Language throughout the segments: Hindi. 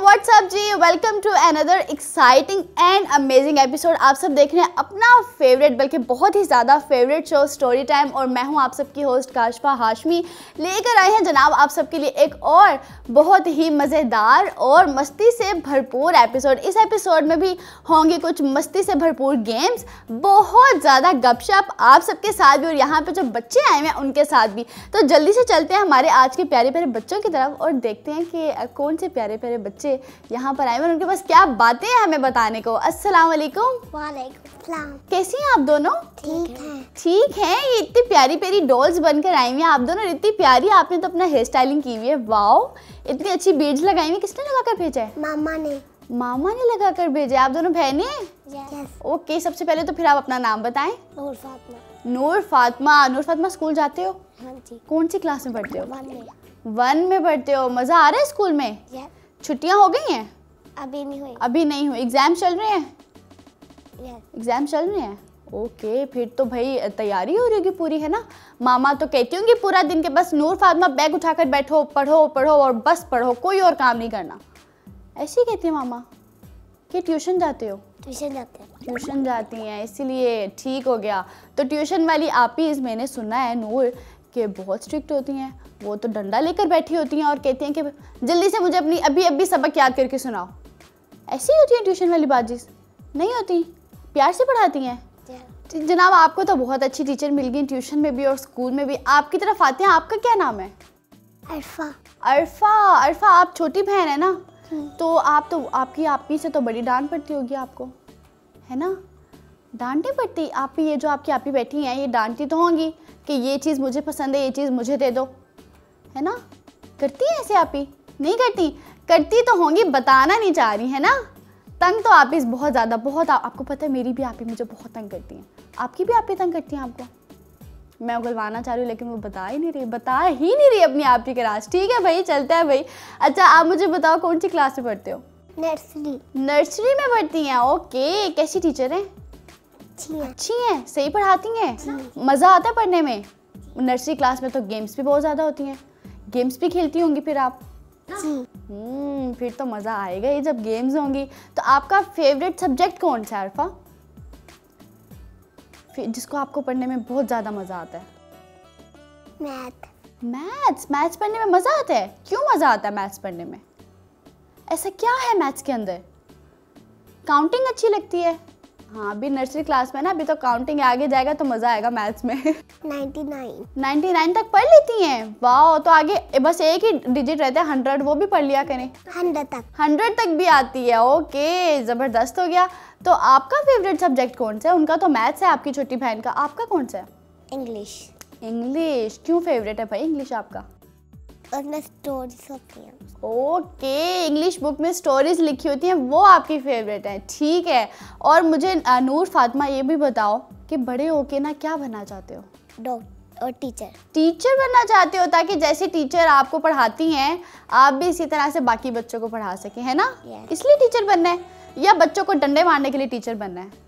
व्हाट्सअप जी, welcome to another exciting and amazing episode. आप सब देख रहे हैं अपना फेवरेट, बल्कि बहुत ही ज़्यादा फेवरेट शो स्टोरी टाइम, और मैं हूं आप सबकी होस्ट काशफा हाशमी। लेकर आए हैं जनाब आप सबके लिए एक और बहुत ही मज़ेदार और मस्ती से भरपूर एपिसोड। इस एपिसोड में भी होंगे कुछ मस्ती से भरपूर गेम्स, बहुत ज़्यादा गपशप आप सबके साथ भी, और यहाँ पर जो बच्चे आए हैं उनके साथ भी। तो जल्दी से चलते हैं हमारे आज के प्यारे प्यारे बच्चों की तरफ और देखते हैं कि कौन से प्यारे प्यारे बच्चे यहाँ पर आए हैं, उनके पास क्या बातें हैं हमें बताने को। अस्सलाम वालेकुम। वालेकुम सलाम। कैसी हैं आप दोनों? ठीक है। ठीक हैं। ये इतनी प्यारी प्यारी डॉल्स बनकर आई हुई हैं आप दोनों, इतनी प्यारी। आपने तो अपना हेयर स्टाइलिंग की हुई है, वाओ। इतनी अच्छी बीड्स लगाई हुई, किसने लगा कर भेजा है? मामा ने। मामा ने लगा कर भेजा। आप दोनों बहनें हैं? यस। ओके, सबसे पहले तो फिर आप अपना नाम बताएं। नूर फातिमा। नूर फातिमा। नूर फातिमा, स्कूल जाते हो? हाँ जी। कौन सी क्लास में पढ़ते हो? 1 में। 1 में पढ़ते हो। मज़ा आ रहा है स्कूल में? यस। छुट्टियाँ हो गई हैं? अभी नहीं हुई। अभी नहीं हुई। एग्जाम चल रहे हैं? यस। एग्जाम चल रहे हैं। ओके, फिर तो भाई तैयारी हो रही होगी पूरी, है ना? मामा तो कहती होंगी पूरा दिन के बस नूर फातिमा बैग उठाकर बैठो, पढ़ो पढ़ो और बस पढ़ो, कोई और काम नहीं करना। ऐसे ही कहती है मामा कि ट्यूशन जाते हो? ट्यूशन जाते हैं। ट्यूशन जाती हैं, इसीलिए ठीक हो गया। तो ट्यूशन वाली आप ही, मैंने सुना है नूर कि बहुत स्ट्रिक्ट होती हैं, वो तो डंडा लेकर बैठी होती हैं और कहती हैं कि जल्दी से मुझे अपनी अभी सबक याद करके सुनाओ। ऐसी होती है ट्यूशन वाली बाजीज? नहीं होती, प्यार से पढ़ाती हैं। जनाब आपको तो बहुत अच्छी टीचर मिल गई ट्यूशन में भी और स्कूल में भी। आपकी तरफ आते हैं, आपका क्या नाम है? अरफा। अरफा। अरफा, आप छोटी बहन है ना, तो आपकी आपी से तो बड़ी डांट पड़ती होगी आपको, है ना? डांटनी पड़ती? आप ये जो आपकी आपी बैठी हैं ये डांटती तो होंगी कि ये चीज़ मुझे पसंद है, ये चीज़ मुझे दे दो, है ना? करती है ऐसे आपी? नहीं करती? करती तो होंगी, बताना नहीं चाह रही, है ना? तंग तो आप इस बहुत ज़्यादा, बहुत आपको पता है मेरी भी आपी मुझे बहुत तंग करती हैं। आपकी भी आपी तंग करती हैं आपको? मैं उगलवाना चाह रही हूँ लेकिन वो बता ही नहीं रही अपनी आपी के राज। ठीक है भाई, चलता है भाई। अच्छा, आप मुझे बताओ कौन सी क्लास में पढ़ते हो? नर्सरी। नर्सरी में पढ़ती हैं। ओके, कैसी टीचर हैं? अच्छी हैं, सही पढ़ाती हैं, मज़ा आता है पढ़ने में? नर्सरी क्लास में तो गेम्स भी बहुत ज़्यादा होती हैं, गेम्स भी खेलती होंगी फिर आप? जी। फिर तो मज़ा आएगा ही जब गेम्स होंगी। तो आपका फेवरेट सब्जेक्ट कौन सा है अरफा, जिसको आपको पढ़ने में बहुत ज़्यादा मज़ा आता है? मैथ्स। मैथ्स पढ़ने में मज़ा आता है? क्यों मज़ा आता है मैथ्स पढ़ने में? ऐसा क्या है मैथ्स के अंदर? काउंटिंग अच्छी लगती है? हाँ, अभी नर्सरी क्लास में ना, अभी तो काउंटिंग आगे जाएगा तो मज़ा आएगा मैथ्स में। 99 तक पढ़ लेती हैं? वाह, तो आगे बस एक ही डिजिट रहता है 100, वो भी पढ़ लिया करें। 100 तक भी आती है। ओके, ज़बरदस्त हो गया। तो आपका फेवरेट सब्जेक्ट कौन सा है? उनका तो मैथ्स है, आपकी छोटी बहन का। आपका कौन सा है? इंग्लिश। क्यों फेवरेट है भाई इंग्लिश आपका? उसमें स्टोरीज होती हैं। ओके, इंग्लिश बुक में स्टोरीज लिखी होती हैं, वो आपकी फेवरेट है। ठीक है। और मुझे नूर फातिमा ये भी बताओ कि बड़े होके ना क्या बनना चाहते हो? डॉक्टर और टीचर बनना चाहते हो, ताकि जैसे टीचर आपको पढ़ाती हैं आप भी इसी तरह से बाकी बच्चों को पढ़ा सकें, है ना? इसलिए टीचर बनना है, या बच्चों को डंडे मारने के लिए टीचर बनना है?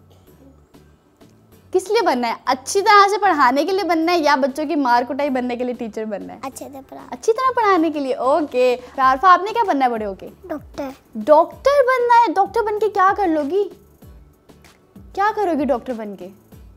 किस लिए बनना है? अच्छी तरह से पढ़ाने के लिए बनना है, या बच्चों की मार कुटाई बनने के लिए टीचर बनना है? अच्छी तरह पढ़ाने के लिए। ओके, आरफा आपने क्या बनना है बड़े होके? डॉक्टर बनना है। डॉक्टर बन के क्या कर लोगी? क्या करोगी डॉक्टर बन के?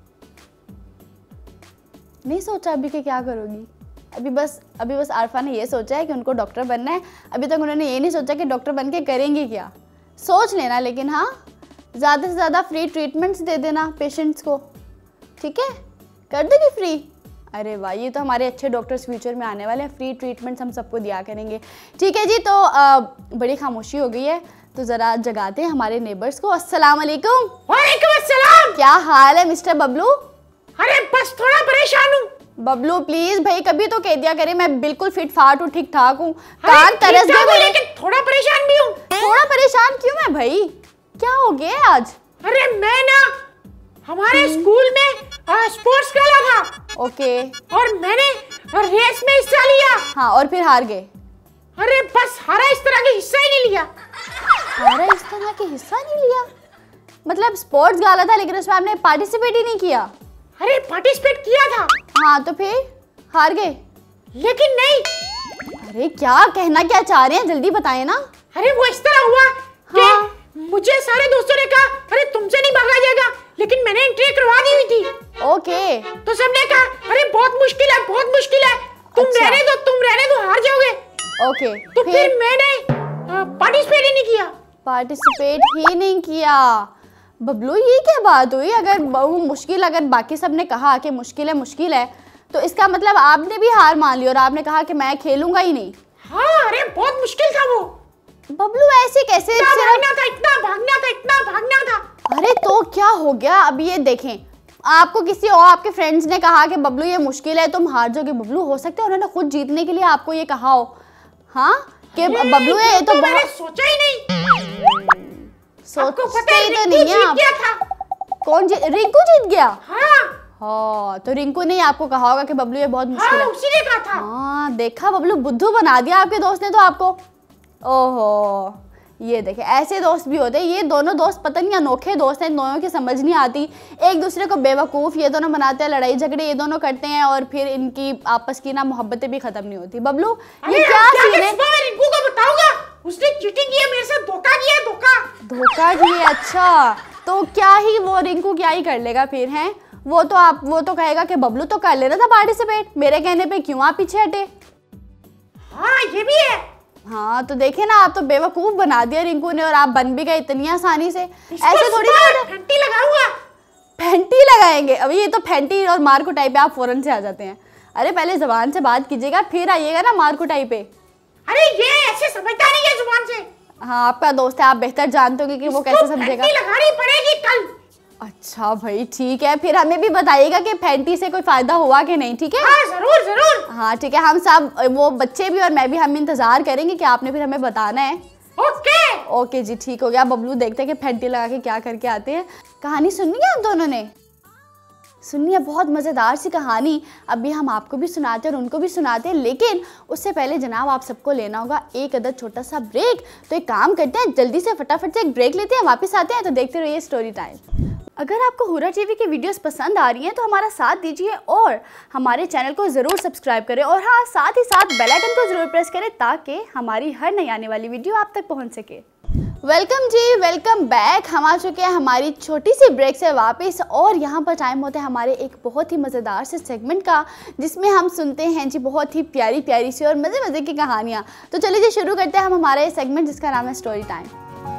नहीं सोचा अभी कि क्या करोगी? अभी बस आरफा ने ये सोचा है कि उनको डॉक्टर बनना है। अभी तक उन्होंने ये नहीं सोचा कि डॉक्टर बन के करेंगी क्या। सोच लेना, लेकिन हाँ, ज़्यादा से ज़्यादा फ्री ट्रीटमेंट्स दे देना पेशेंट्स को, ठीक है? कर दोगी फ्री? अरे वाह, ये तो हमारे अच्छे डॉक्टर्स फ्यूचर में आने वाले हैं। फ्री ट्रीटमेंट्स हम सबको दिया करेंगे। ठीक है जी, तो बड़ी खामोशी हो गई है, तो ज़रा जगाते हैं हमारे नेबर्स को। अस्सलाम वालेकुम। वालेकुम अस्सलाम। क्या हाल है मिस्टर बबलू? अरे बस थोड़ा परेशान हूँ। बब्लू प्लीज भाई, कभी तो कह दिया करे मैं बिल्कुल फिट फाट हूँ, ठीक ठाक हूँ। कान तरस गए, लेकिन थोड़ा परेशान भी हूँ। थोड़ा परेशान क्यों है भाई? क्या हो गया आज? अरे मैं ना हमारे स्कूल में स्पोर्ट्स खेला था। ओके। और मैंने रेस में हिस्सा लिया। हाँ, और फिर हार गए? अरे बस हारा, इस तरह के हिस्सा ही नहीं लिया। हारा इस तरह के हिस्सा नहीं लिया? मतलब स्पोर्ट्स गाला था लेकिन उसमें आपने पार्टिसिपेट ही नहीं किया? अरे पार्टिसिपेट किया था। हाँ, तो फिर हार गए? लेकिन नहीं। अरे क्या कहना क्या चाह रहे हैं, जल्दी बताएं ना। अरे वो इस तरह हुआ कि मुझे सारे दोस्तों ने कहा अरे तुमसे नहीं भागा जाएगा, लेकिन मैंने एंट्री करवा दी हुई थी। ओके। तो सबने कहा अरे बहुत मुश्किल है, बहुत मुश्किल है, तुम रहने दो, हार जाओगे। ओके। तो फिर मैंने पार्टिसिपेट ही नहीं किया। पार्टिसिपेट ही नहीं किया। बबलू ये क्या बात हुई? अगर वो मुश्किल, अगर बाकी सब ने कहा कि मुश्किल है तो इसका मतलब आपने भी हार मान ली और आपने कहा कि मैं खेलूंगा ही नहीं। हाँ, अरे बहुत मुश्किल था वो। बबलू ऐसे कैसे? इतना भागना था। अरे तो क्या हो गया? अब ये देखें, आपको किसी और आपके फ्रेंड्स ने कहा कि बबलू ये मुश्किल है, तुम हार जाओगे। बबलू हो सकता है उन्होंने खुद जीतने के लिए आपको ये कहा हो, हाँ, कि बबलू है। ये तो मैंने सोचा ही नहीं। सोचते ही तो नहीं है आप। कौन रिंकू जीत गया? हाँ, तो रिंकू ने आपको कहा होगा कि बबलू ये बहुत मुश्किल है। उसी ने कहा था। हाँ, देखा, बबलू बुद्धू बना दिया आपके दोस्त ने तो आपको। ओहो, ये देखे, ऐसे दोस्त भी होते हैं। ये दोनों दोस्त पता नहीं अनोखे दोस्त हैं, दोनों की समझ नहीं आती, एक दूसरे को बेवकूफ़ ये दोनों बनाते हैं, लड़ाई झगड़े ये दोनों करते हैं और फिर इनकी आपस की ना मोहब्बतें भी खत्म नहीं होती। बबलू ये क्या सीन है? रिंकू को बताऊंगा, उसने चीटिंग की है, मेरे साथ धोखा किया। धोखा किया? अच्छा, तो क्या ही वो रिंकू क्या ही कर लेगा फिर, हैं? वो तो कहेगा कि बबलू तो कर लेना था पार्टिसिपेट, मेरे कहने पे क्यों आप पीछे हटे। हाँ, ये भी है। हाँ, तो देखे ना, आप तो बेवकूफ बना दिया रिंकू ने और आप बन भी गए इतनी आसानी से। ऐसे थोड़ी ना फेंटी लगाऊंगा। फेंटी लगाएंगे? अभी ये तो फेंटी और मार कुटाई पे आप फौरन से आ जाते हैं। अरे पहले जबान से बात कीजिएगा, फिर आइएगा ना मार कुटाई पे। अरे ये ऐसे समझता नहीं है जुबान से। हाँ, आपका दोस्त है, आप बेहतर जानते होंगे कि वो कैसे समझेगा। फेंटी लगानी पड़ेगी कल। अच्छा भाई, ठीक है, फिर हमें भी बताइएगा कि फेंटी से कोई फायदा हुआ कि नहीं, ठीक है? हाँ, जरूर। हाँ ठीक है, हम सब, वो बच्चे भी और मैं भी, हम इंतजार करेंगे कि आपने फिर हमें बताना है। ओके जी, ठीक हो गया। बबलू देखते हैं कि फेंटी लगा के क्या करके आते हैं। कहानी सुननी है आप दोनों ने? सुननी है, बहुत मज़ेदार सी कहानी। अभी हम आपको भी सुनाते हैं और उनको भी सुनाते हैं, लेकिन उससे पहले जनाब आप सबको लेना होगा एक अदद छोटा सा ब्रेक। तो एक काम करते हैं, जल्दी से फटाफट से एक ब्रेक लेते हैं, वापस आते हैं। तो देखते रहिए स्टोरी टाइम। अगर आपको हुरा टीवी की वीडियोस पसंद आ रही हैं तो हमारा साथ दीजिए और हमारे चैनल को ज़रूर सब्सक्राइब करें और हाँ, साथ ही साथ बेल आइकन को ज़रूर प्रेस करें ताकि हमारी हर नई आने वाली वीडियो आप तक पहुंच सके। वेलकम जी, वेलकम बैक। हम आ चुके हैं हमारी छोटी सी ब्रेक से वापस और यहाँ पर टाइम होता है हमारे एक बहुत ही मज़ेदार से सेगमेंट का, जिसमें हम सुनते हैं जी बहुत ही प्यारी प्यारी सी और मज़े मज़े की कहानियाँ। तो चलिए जी शुरू करते हैं हम हमारा ये सेगमेंट जिसका नाम है स्टोरी टाइम।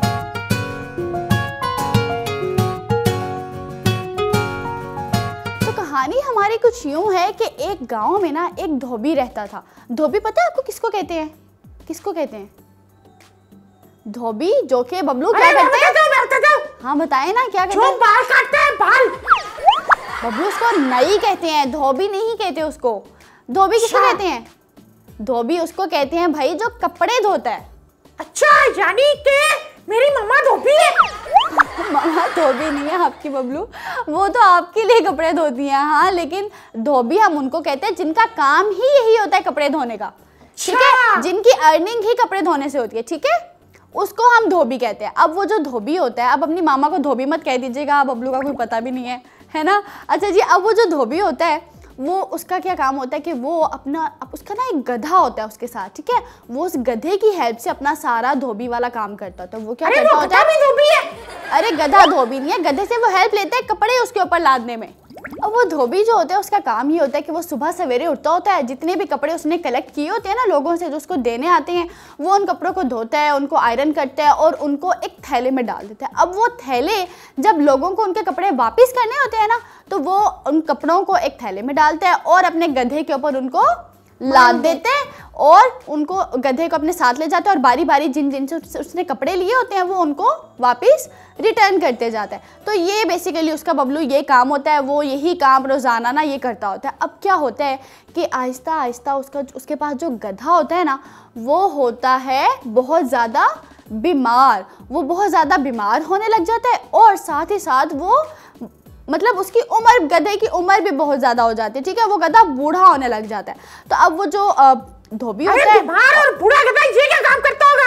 कहानी हमारी कुछ यूं है कि एक गांव में ना एक धोबी रहता था। धोबी पता है आपको किसको कहते हैं? किसको कहते हैं? धोबी जो के बबलू क्या करते हैं? हाँ बताएं ना, क्या कहते हैं? जो बाल काटता है, बाल। बबलू उसको नई कहते हैं, धोबी नहीं कहते उसको। धोबी किसको कहते हैं? धोबी उसको कहते हैं भाई जो कपड़े धोता है। अच्छा, यानी कि मेरी मम्मा धोबी है। मम्मा धोबी नहीं है आपकी बबलू, वो तो आपके लिए कपड़े धोती हैं। हाँ, लेकिन धोबी हम उनको कहते हैं जिनका काम ही यही होता है कपड़े धोने का, ठीक है? जिनकी अर्निंग ही कपड़े धोने से होती है, ठीक है? उसको हम धोबी कहते हैं। अब वो जो धोबी होता है, अब अपनी मामा को धोबी मत कह दीजिएगा, बबलू का कोई पता भी नहीं है ना? अच्छा जी, अब वो जो धोबी होता है वो उसका क्या काम होता है कि वो उसका ना एक गधा होता है उसके साथ, ठीक है? वो उस गधे की हेल्प से अपना सारा धोबी वाला काम करता है। तो वो क्या करता होता है? धोबी है। अरे गधा धोबी नहीं है, गधे से वो हेल्प लेता है कपड़े उसके ऊपर लादने में। अब वो धोबी जो होता है उसका काम ही होता है कि वो सुबह सवेरे उठता होता है, जितने भी कपड़े उसने कलेक्ट किए होते हैं ना लोगों से जो उसको देने आते हैं, वो उन कपड़ों को धोता है, उनको आयरन करता है और उनको एक थैले में डाल देता है। अब वो थैले जब लोगों को उनके कपड़े वापस करने होते हैं ना, तो वो उन कपड़ों को एक थैले में डालता है और अपने गधे के ऊपर उनको लाद देते हैं और उनको गधे को अपने साथ ले जाते हैं और बारी बारी जिन से उसने कपड़े लिए होते हैं वो उनको वापस रिटर्न करते जाता है। तो ये बेसिकली उसका बबलू ये काम होता है, वो यही काम रोज़ाना ना ये करता होता है। अब क्या होता है कि आहिस्ता आहिस्ता उसके पास जो गधा होता है ना, वो होता है बहुत ज़्यादा बीमार। वो बहुत ज़्यादा बीमार होने लग जाता है और साथ ही साथ वो मतलब उसकी उम्र, गधे की उम्र भी बहुत ज़्यादा हो जाती है, ठीक है? वो गधा बूढ़ा होने लग जाता है। तो अब वो जो धोबी होता है, बीमार और बूढ़ा गधा ये क्या काम करता होगा?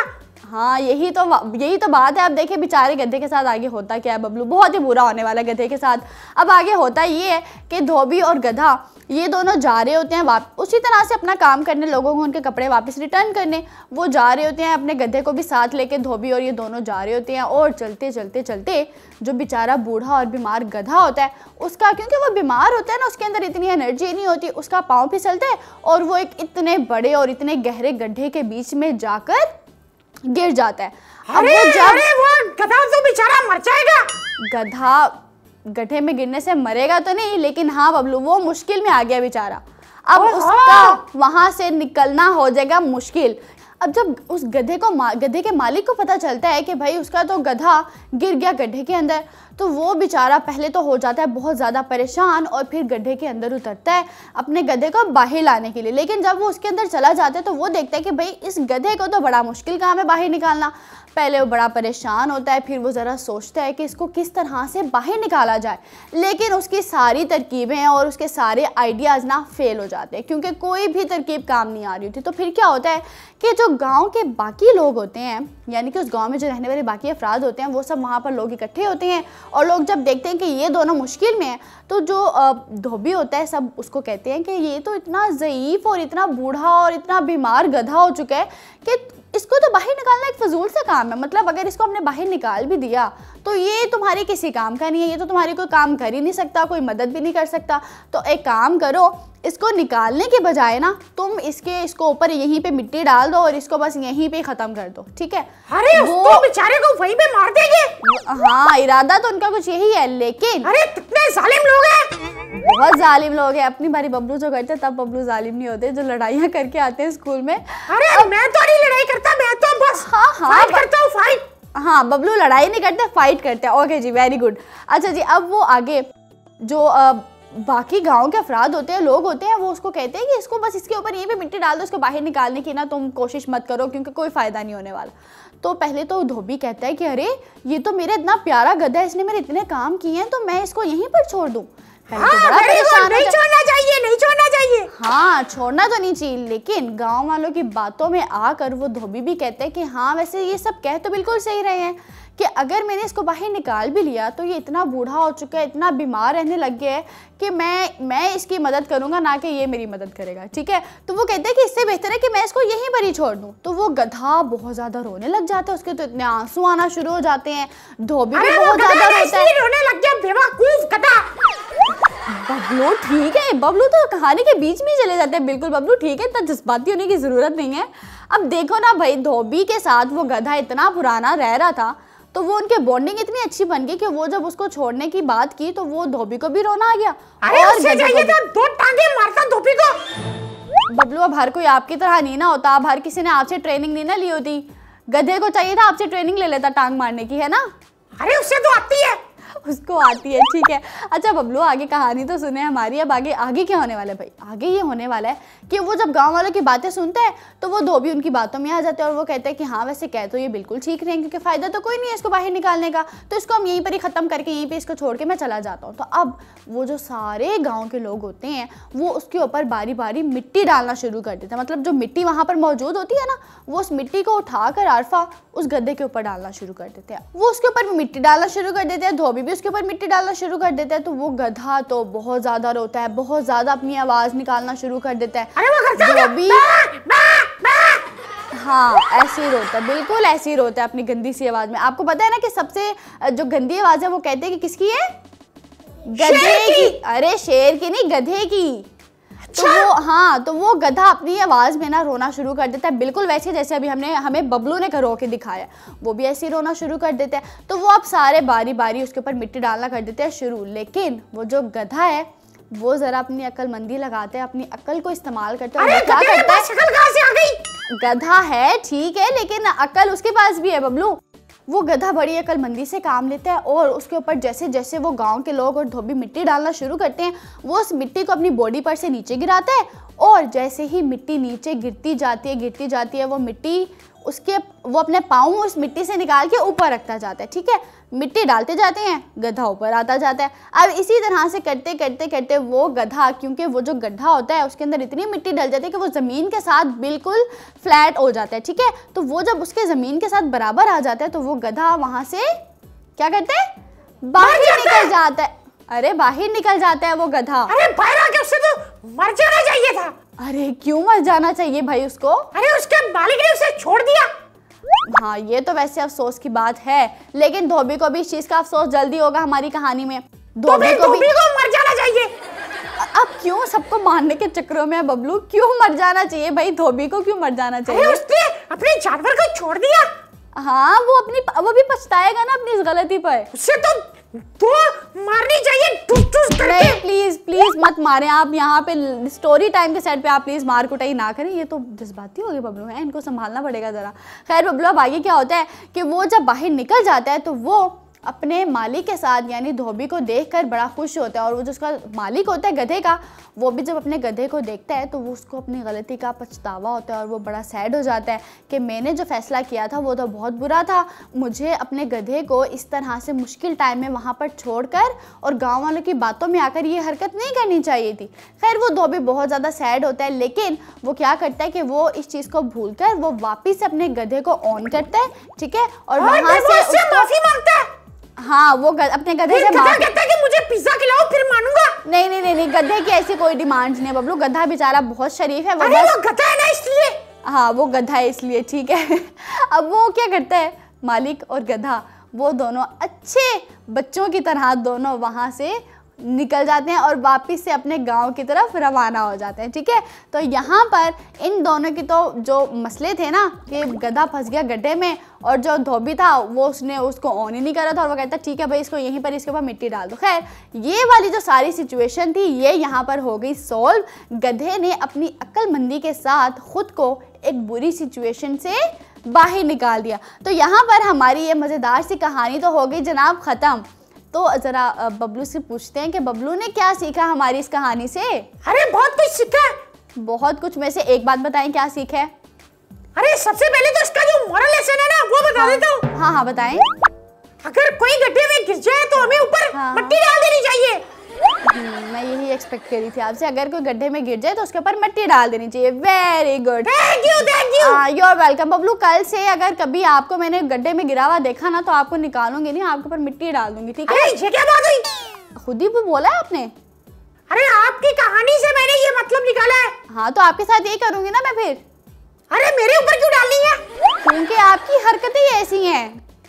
हाँ यही तो बात है। अब देखिए बेचारे गधे के साथ आगे होता क्या है बबलू, बहुत ही बुरा होने वाला है गधे के साथ। अब आगे होता ये है कि धोबी और गधा ये दोनों जा रहे होते हैं उसी तरह से अपना काम करने, लोगों को उनके कपड़े वापस रिटर्न करने। वो जा रहे होते हैं अपने गधे को भी साथ लेके, धोबी और ये दोनों जा रहे होते हैं। और चलते चलते चलते जो बेचारा बूढ़ा और बीमार गधा होता है उसका, क्योंकि वो बीमार होता है ना, उसके अंदर इतनी एनर्जी नहीं होती, उसका पाँव फिसलता है और वो एक इतने बड़े और इतने गहरे गड्ढे के बीच में जाकर गिर जाता है। अरे वो गधा तो बेचारा मर जाएगा। गधा गड्ढे में गिरने से मरेगा तो नहीं, लेकिन हाँ बबलू वो मुश्किल में आ गया बेचारा। अब उसका वहां से निकलना हो जाएगा मुश्किल। अब जब उस गधे के मालिक को पता चलता है कि भाई उसका तो गधा गिर गया गड्ढे के अंदर, तो वो बेचारा पहले तो हो जाता है बहुत ज़्यादा परेशान और फिर गड्ढे के अंदर उतरता है अपने गधे को बाहर लाने के लिए। लेकिन जब वो उसके अंदर चला जाता है तो वो देखता है कि भाई इस गधे को तो बड़ा मुश्किल काम है बाहर निकालना। पहले वो बड़ा परेशान होता है, फिर वो ज़रा सोचता है कि इसको किस तरह से बाहर निकाला जाए, लेकिन उसकी सारी तरकीबें और उसके सारे आइडियाज़ ना फेल हो जाते हैं, क्योंकि कोई भी तरकीब काम नहीं आ रही होती। तो फिर क्या होता है कि जो गांव के बाकी लोग होते हैं, यानी कि उस गांव में जो रहने वाले बाकी अफराद होते हैं, वो सब वहाँ पर लोग इकट्ठे होते हैं और लोग जब देखते हैं कि ये दोनों मुश्किल में हैं, तो जो धोबी होता है सब उसको कहते हैं कि ये तो इतना ज़ईफ़ और इतना बूढ़ा और इतना बीमार गधा हो चुका है कि इसको तो बाहर निकालना एक फजूल सा काम है। मतलब अगर इसको हमने बाहर निकाल भी दिया तो ये तुम्हारे किसी काम का नहीं है, ये तो तुम्हारी कोई काम कर ही नहीं सकता, कोई मदद भी नहीं कर सकता। तो एक काम करो, इसको निकालने के बजाय ना तुम इसको ऊपर यहीं पे मिट्टी डाल दो और इसको बस यहीं पे ख़त्म कर दो, ठीक है। अरे वो बेचारे को वहीं पे मार देंगे। हाँ इरादा तो उनका कुछ यही है, लेकिन अरे कितने जालिम लोग हैं, बहुत जालिम लोग हैं। अपनी बारी बबलू जो करते तब बबलू जालिम नहीं होते, जो लड़ाइयाँ करके आते हैं स्कूल में। अरे मैं तो नहीं लड़ाई करता, मैं तो बस फाइट करता हूँ, फाइट। हाँ बबलू लड़ाई नहीं करते, फाइट करते हैं। ओके जी, वेरी गुड। अच्छा जी, अब वो आगे जो बाकी गांव के अफराद होते हैं, लोग होते हैं, वो उसको कहते हैं कि इसको बस इसके ऊपर यहीं पे मिट्टी डाल दो, इसको बाहर निकालने की ना तुम कोशिश मत करो क्योंकि कोई फ़ायदा नहीं होने वाला। तो पहले तो धोबी कहता है कि अरे ये तो मेरा इतना प्यारा गधा है, इसने मेरे इतने काम किए हैं, तो मैं इसको यहीं पर छोड़ दूँ। नहीं छोड़ना चाहिए, नहीं छोड़ना चाहिए। हाँ छोड़ना तो नहीं चाहिए, लेकिन गांव वालों की बातों में आकर वो धोबी भी कहते हैं कि हाँ वैसे ये सब कह तो बिल्कुल सही रहे हैं कि अगर मैंने इसको बाहर निकाल भी लिया तो ये इतना बूढ़ा हो चुका है, इतना बीमार रहने लग गया है कि मैं इसकी मदद करूंगा ना कि ये मेरी मदद करेगा, ठीक है। तो वो कहते हैं कि इससे बेहतर है कि मैं इसको यहीं पर ही छोड़ दूं। तो वो गधा बहुत ज़्यादा रोने लग जाता है, उसके तो इतने आंसू आना शुरू हो जाते हैं। धोबी भी बहुत ज़्यादा रोता है, रोने लग गया बेवकूफ गधा। बबलू ठीक है, बबलू तो कहानी के बीच में ही चले जाते हैं। बिल्कुल बबलू ठीक है, इतना जज्बाती होने की ज़रूरत नहीं है। अब देखो ना भाई, धोबी के साथ वो गधा इतना पुराना रह रहा था, तो वो उनके बॉन्डिंग इतनी अच्छी बन गई कि वो जब उसको छोड़ने की बात की तो वो धोबी को भी रोना आ गया। अरे उससे चाहिए था 2 टांगे मारता धोबी को। बबलू अब हर कोई आपकी तरह नहीं ना होता, अब हर किसी ने आपसे ट्रेनिंग नहीं ना ली होती। गधे को चाहिए था आपसे ट्रेनिंग ले लेता टांग मारने की, है ना। अरे उससे तो आती है, उसको आती है, ठीक है। अच्छा बबलू आगे कहानी तो सुने हमारी। अब आगे क्या होने वाला है भाई, आगे ये होने वाला है कि वो जब गांव वालों की बातें सुनते हैं तो वो धोबी उनकी बातों में आ जाते हैं और वो कहते हैं कि हाँ वैसे कह तो ये बिल्कुल ठीक रहे हैं, क्योंकि फ़ायदा तो कोई नहीं है इसको बाहर निकालने का, तो इसको हम यहीं पर ही ख़त्म करके यहीं पर इसको छोड़ के मैं चला जाता हूँ। तो अब वो जो सारे गाँव के लोग होते हैं वो उसके ऊपर बारी बारी मिट्टी डालना शुरू कर देते हैं। मतलब जो मिट्टी वहाँ पर मौजूद होती है ना, वो उस मिट्टी को उठाकर आरफा उस गधे के ऊपर डालना शुरू कर देते हैं। वो उसके ऊपर मिट्टी डालना शुरू कर देते हैं, धोबी भी उसके ऊपर मिट्टी डालना शुरू कर देता है। तो वो गधा तो बहुत ज़्यादा रोता है, बहुत ज़्यादा अपनी आवाज़ निकालना शुरू कर देता है। धोबी हाँ ऐसे ही रोता है, बिल्कुल ऐसे ही रोता है अपनी गंदी सी आवाज़ में। आपको पता है ना कि सबसे जो गंदी आवाज़ है वो कहते हैं कि किसकी है, गधे की। अरे शेर की नहीं, गधे की। तो वो गधा अपनी आवाज़ में ना रोना शुरू कर देता है, बिल्कुल वैसे जैसे अभी हमें बबलू ने रो के दिखाया, वो भी ऐसे ही रोना शुरू कर देता है। तो वो अब सारे बारी बारी उसके ऊपर मिट्टी डालना कर देते हैं शुरू। लेकिन वो जो गधा है वो ज़रा अपनी अक्लमंदी लगाते हैं, अपनी अक्ल को इस्तेमाल करते हैं। क्या करता है, शक्ल कहाँ से आ गई? गधा है ठीक है, लेकिन अक्ल उसके पास भी है बबलू। वो गधा बड़ी अक्लमंदी से काम लेता है और उसके ऊपर जैसे जैसे वो गांव के लोग और धोबी मिट्टी डालना शुरू करते हैं, वो उस मिट्टी को अपनी बॉडी पर से नीचे गिराता है और जैसे ही मिट्टी नीचे गिरती जाती है, वो मिट्टी वो अपने पाँव उस मिट्टी से निकाल के ऊपर रखता जाता है, ठीक है। मिट्टी डालते जाते हैं, गधा ऊपर आता जाता है। अब इसी तरह से करते वो गधा, क्योंकि वो जो गड्ढा होता है उसके अंदर इतनी मिट्टी डल जाती है कि वो ज़मीन के साथ बिल्कुल फ्लैट हो जाता है, ठीक है। तो वो जब उसके ज़मीन के साथ बराबर आ जाता है तो वो गधा वहाँ से क्या करते हैं, बाहर निकल जाता है। अरे बाहर निकल जाता है वो गधा। अरे बाहर आके उससे तो मर जाना चाहिए था। अरे क्यों मर जाना चाहिए भाई उसको? अरे उसके मालिक ने उसे छोड़ दिया। हाँ, ये तो वैसे अफसोस की बात है, लेकिन धोबी को भी इस चीज का अफसोस जल्दी होगा हमारी कहानी में। धोबी को मर जाना चाहिए। अब क्यों सबको मारने के चक्करों में बबलू, क्यों मर जाना चाहिए भाई? धोबी को क्यों मर जाना चाहिए? अरे उसने अपने जानवर को छोड़ दिया। हाँ, वो भी पछताएगा ना अपनी इस गलती पर। उसे तो मारनी चाहिए टूस करके। नहीं, प्लीज मत मारें आप। यहाँ पे स्टोरी टाइम के सेट पे आप प्लीज मार कुटाई ना करें, ये तो जज्बाती हो गए बबलू हैं, इनको संभालना पड़ेगा जरा। खैर बबलू, अब आगे क्या होता है कि वो जब बाहर निकल जाता है तो वो अपने मालिक के साथ यानी धोबी को देखकर बड़ा खुश होता है, और वो जो उसका मालिक होता है गधे का, वो भी जब अपने गधे को देखता है तो वो उसको अपनी गलती का पछतावा होता है और वो बड़ा सैड हो जाता है कि मैंने जो फैसला किया था वो तो बहुत बुरा था, मुझे अपने गधे को इस तरह से मुश्किल टाइम में वहाँ पर छोड़कर और गाँव वालों की बातों में आकर ये हरकत नहीं करनी चाहिए थी। खैर वो धोबी बहुत ज़्यादा सैड होता है, लेकिन वो क्या करता है कि वो इस चीज़ को भूल कर वो वापिस से अपने गधे को ऑन करता है, ठीक है, और वहाँ से माफी मांगता है। हाँ, वो अपने गधे से गधा कहता है कि मुझे पिज्जा खिलाओ फिर मानूंगा। नहीं, गधे की ऐसी कोई डिमांड नहीं है बबलू। गधा बेचारा बहुत शरीफ है। वो गधा है ना इसलिए। हाँ, वो गधा है इसलिए, ठीक है। अब वो क्या करता है, मालिक और गधा वो दोनों अच्छे बच्चों की तरह दोनों वहाँ से निकल जाते हैं और वापस से अपने गांव की तरफ रवाना हो जाते हैं, ठीक है। तो यहाँ पर इन दोनों की तो जो मसले थे ना कि गधा फंस गया गड्ढे में और जो धोबी था वो उसने उसको ऑन ही नहीं करा था और वो कहता ठीक है भाई इसको यहीं पर इसके ऊपर मिट्टी डाल दो। खैर ये वाली जो सारी सिचुएशन थी ये यहाँ पर हो गई सॉल्व। गधे ने अपनी अक्लमंदी के साथ खुद को एक बुरी सिचुएशन से बाहर निकाल दिया। तो यहाँ पर हमारी ये मज़ेदार सी कहानी तो हो गई जनाब ख़त्म। तो ज़रा बबलू से पूछते हैं कि बबलू ने क्या सीखा हमारी इस कहानी से? अरे बहुत कुछ सीखा है। बहुत कुछ में से एक बात बताएं, क्या सीखा है? अरे सबसे पहले तो इसका जो मोरल लेसन है ना वो बता देता हूँ। हाँ बताएं। अगर कोई गड्ढे में गिर जाए तो हमें ऊपर मिट्टी डाल देनी चाहिए। मैं यही एक्सपेक्ट करी थी आपसे, अगर कोई गड्ढे में गिर जाए तो उसके ऊपर मिट्टी डाल देनी चाहिए। Very good, thank you. You are welcome Bablu. कल से अगर कभी आपको मैंने गड्ढे में गिरा हुआ देखा ना तो आपको निकालूंगी नहीं, आपके ऊपर मिट्टी डाल दूंगी, ठीक है? ये क्या बात हुई? खुद ही बोला है आपने। अरे आपकी कहानी से मैंने ये मतलब निकाला है। हाँ तो आपके साथ यही करूंगी ना मैं फिर। अरे मेरे ऊपर क्यों डालनी है? क्योंकि आपकी हरकतें ही ऐसी हैं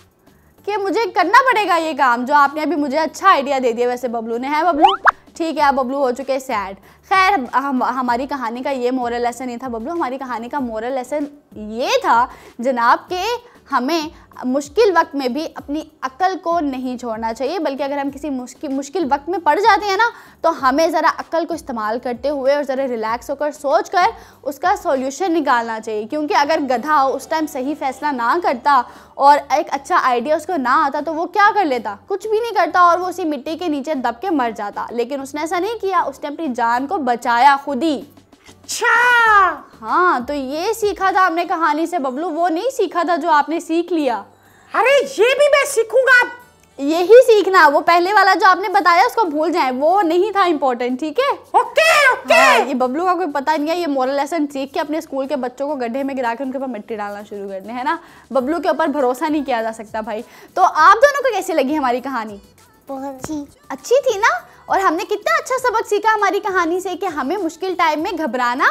कि मुझे करना पड़ेगा ये काम जो आपने अभी मुझे अच्छा आइडिया दे दिया वैसे बबलू ने, है बबलू? ठीक है, अब बबलू हो चुके हैं सैड। खैर हमारी कहानी का ये मोरल लेसन नहीं था बबलू, हमारी कहानी का मोरल लेसन ये था जनाब कि हमें मुश्किल वक्त में भी अपनी अक्ल को नहीं छोड़ना चाहिए, बल्कि अगर हम किसी मुश्किल वक्त में पड़ जाते हैं ना तो हमें ज़रा अक्ल को इस्तेमाल करते हुए और ज़रा रिलैक्स होकर सोच कर उसका सॉल्यूशन निकालना चाहिए। क्योंकि अगर गधा उस टाइम सही फैसला ना करता और एक अच्छा आइडिया उसको ना आता तो वो क्या कर लेता? कुछ भी नहीं करता और वो उसी मिट्टी के नीचे दब के मर जाता। लेकिन उसने ऐसा नहीं किया, उसने अपनी जान को बचाया खुद ही। अच्छा हाँ, तो ये सीखा था हमने कहानी से बबलू, वो नहीं सीखा था जो आपने सीख लिया। अरे ये भी मैं सीखूंगा अब। यही सीखना, वो पहले वाला जो आपने बताया उसको भूल जाएं, वो नहीं था इम्पोर्टेंट, ठीक है? ओके। हाँ, ये बबलू का कोई पता नहीं है, ये मोरल लेसन सीख के अपने स्कूल के बच्चों को गड्ढे में गिरा के उनके ऊपर मिट्टी डालना शुरू करने, है ना? बबलू के ऊपर भरोसा नहीं किया जा सकता भाई। तो आप दोनों को कैसी लगी हमारी कहानी? बहुत अच्छी थी ना? और हमने कितना अच्छा सबक सीखा हमारी कहानी से कि हमें मुश्किल टाइम में घबराना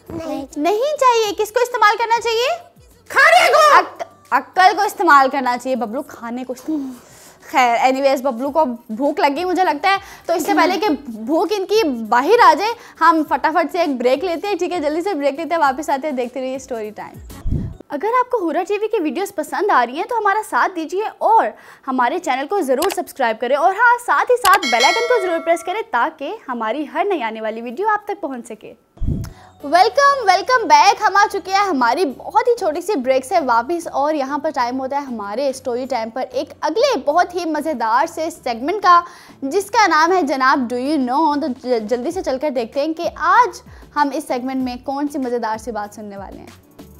नहीं चाहिए। किसको इस्तेमाल करना चाहिए? खाने को। अक्ल को इस्तेमाल करना चाहिए बबलू, खाने को। खैर एनीवेज बबलू को भूख लगी मुझे लगता है, तो इससे पहले कि भूख इनकी बाहर आ जाए हम फटाफट से एक ब्रेक लेते हैं, ठीक है? जल्दी से ब्रेक लेते हैं, वापस आते हैं, देखते रहिए स्टोरी टाइम। अगर आपको हुरा टीवी की वीडियोस पसंद आ रही हैं तो हमारा साथ दीजिए और हमारे चैनल को ज़रूर सब्सक्राइब करें और हाँ साथ ही साथ बेल आइकन को ज़रूर प्रेस करें ताकि हमारी हर नई आने वाली वीडियो आप तक पहुंच सके। Welcome back. हम आ चुके हैं हमारी बहुत ही छोटी सी ब्रेक से वापस और यहाँ पर टाइम होता है हमारे स्टोरी टाइम पर एक अगले बहुत ही मज़ेदार से सेगमेंट का, जिसका नाम है जनाब डू यू नो। तो जल्दी से चलकर देखते हैं कि आज हम इस सेगमेंट में कौन सी मज़ेदार सी बात सुनने वाले हैं।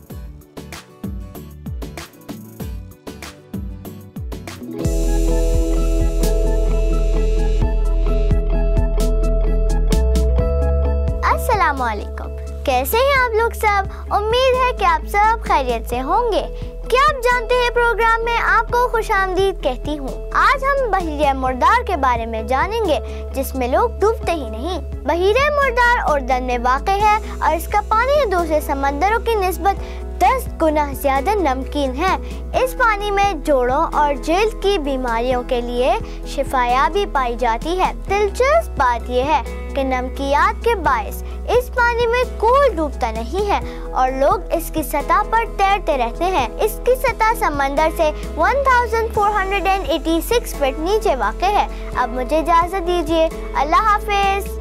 अस्सलामुअलैकुम, कैसे हैं आप लोग सब? उम्मीद है कि आप सब खैरियत से होंगे। क्या आप जानते हैं प्रोग्राम में आपको खुशामदीद कहती हूँ। आज हम बहीरे मुर्दार के बारे में जानेंगे, जिसमें लोग डूबते ही नहीं। बहीरे मुर्दार उर्दन में वाक़ है और इसका पानी दूसरे समंदरों की निस्बत 10 गुना ज्यादा नमकीन है। इस पानी में जोड़ों और जल्द की बीमारियों के लिए शिफायाबी पाई जाती है। दिलचस्प बात यह है कि नमकियात के बायस इस पानी में कोई डूबता नहीं है और लोग इसकी सतह पर तैरते रहते हैं। इसकी सतह समंदर से 1486 फीट नीचे वाक़ है। अब मुझे इजाज़त दीजिए, अल्लाह हाफिज।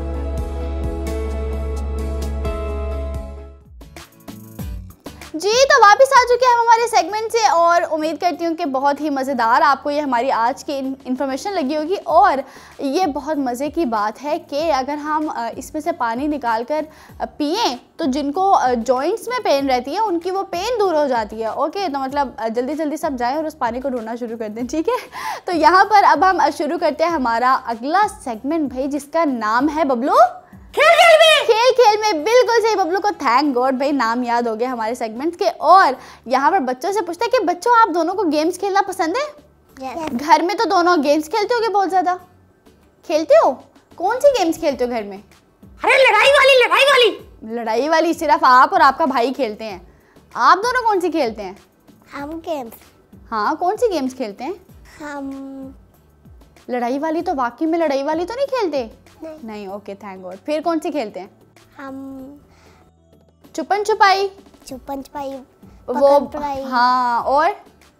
जी तो वापस आ चुके हैं हम हमारे सेगमेंट से और उम्मीद करती हूँ कि बहुत ही मज़ेदार आपको ये हमारी आज की इन्फॉर्मेशन लगी होगी। और ये बहुत मज़े की बात है कि अगर हम इसमें से पानी निकाल कर पिएँ तो जिनको जॉइंट्स में पेन रहती है उनकी वो पेन दूर हो जाती है। ओके, तो मतलब जल्दी जल्दी सब जाएँ और उस पानी को ढूंढना शुरू कर दें, ठीक है। तो यहाँ पर अब हम शुरू करते हैं हमारा अगला सेगमेंट भाई, जिसका नाम है बबलू खेल में। बिल्कुल सही बबलू को थैंक गॉड भाई नाम याद हो गया हमारे सेगमेंट के। और यहाँ पर बच्चों से पूछते हैं कि बच्चों आप दोनों को गेम्स खेलना पसंद है? yes. घर में तो दोनों गेम्स खेलते होगे, बहुत ज्यादा खेलते हो? कौन सी गेम्स खेलते हो घर में? अरे लड़ाई वाली सिर्फ आप और आपका भाई खेलते हैं। आप दोनों कौन सी खेलते हैं? हम गेम्स। हाँ, कौन सी गेम्स खेलते हैं? हम लड़ाई वाली तो वाकई में लड़ाई वाली तो नहीं खेलते? नहीं। Okay, thank God. फिर कौन सी खेलते हैं? हम छुपन छुपाई, वो हाँ, और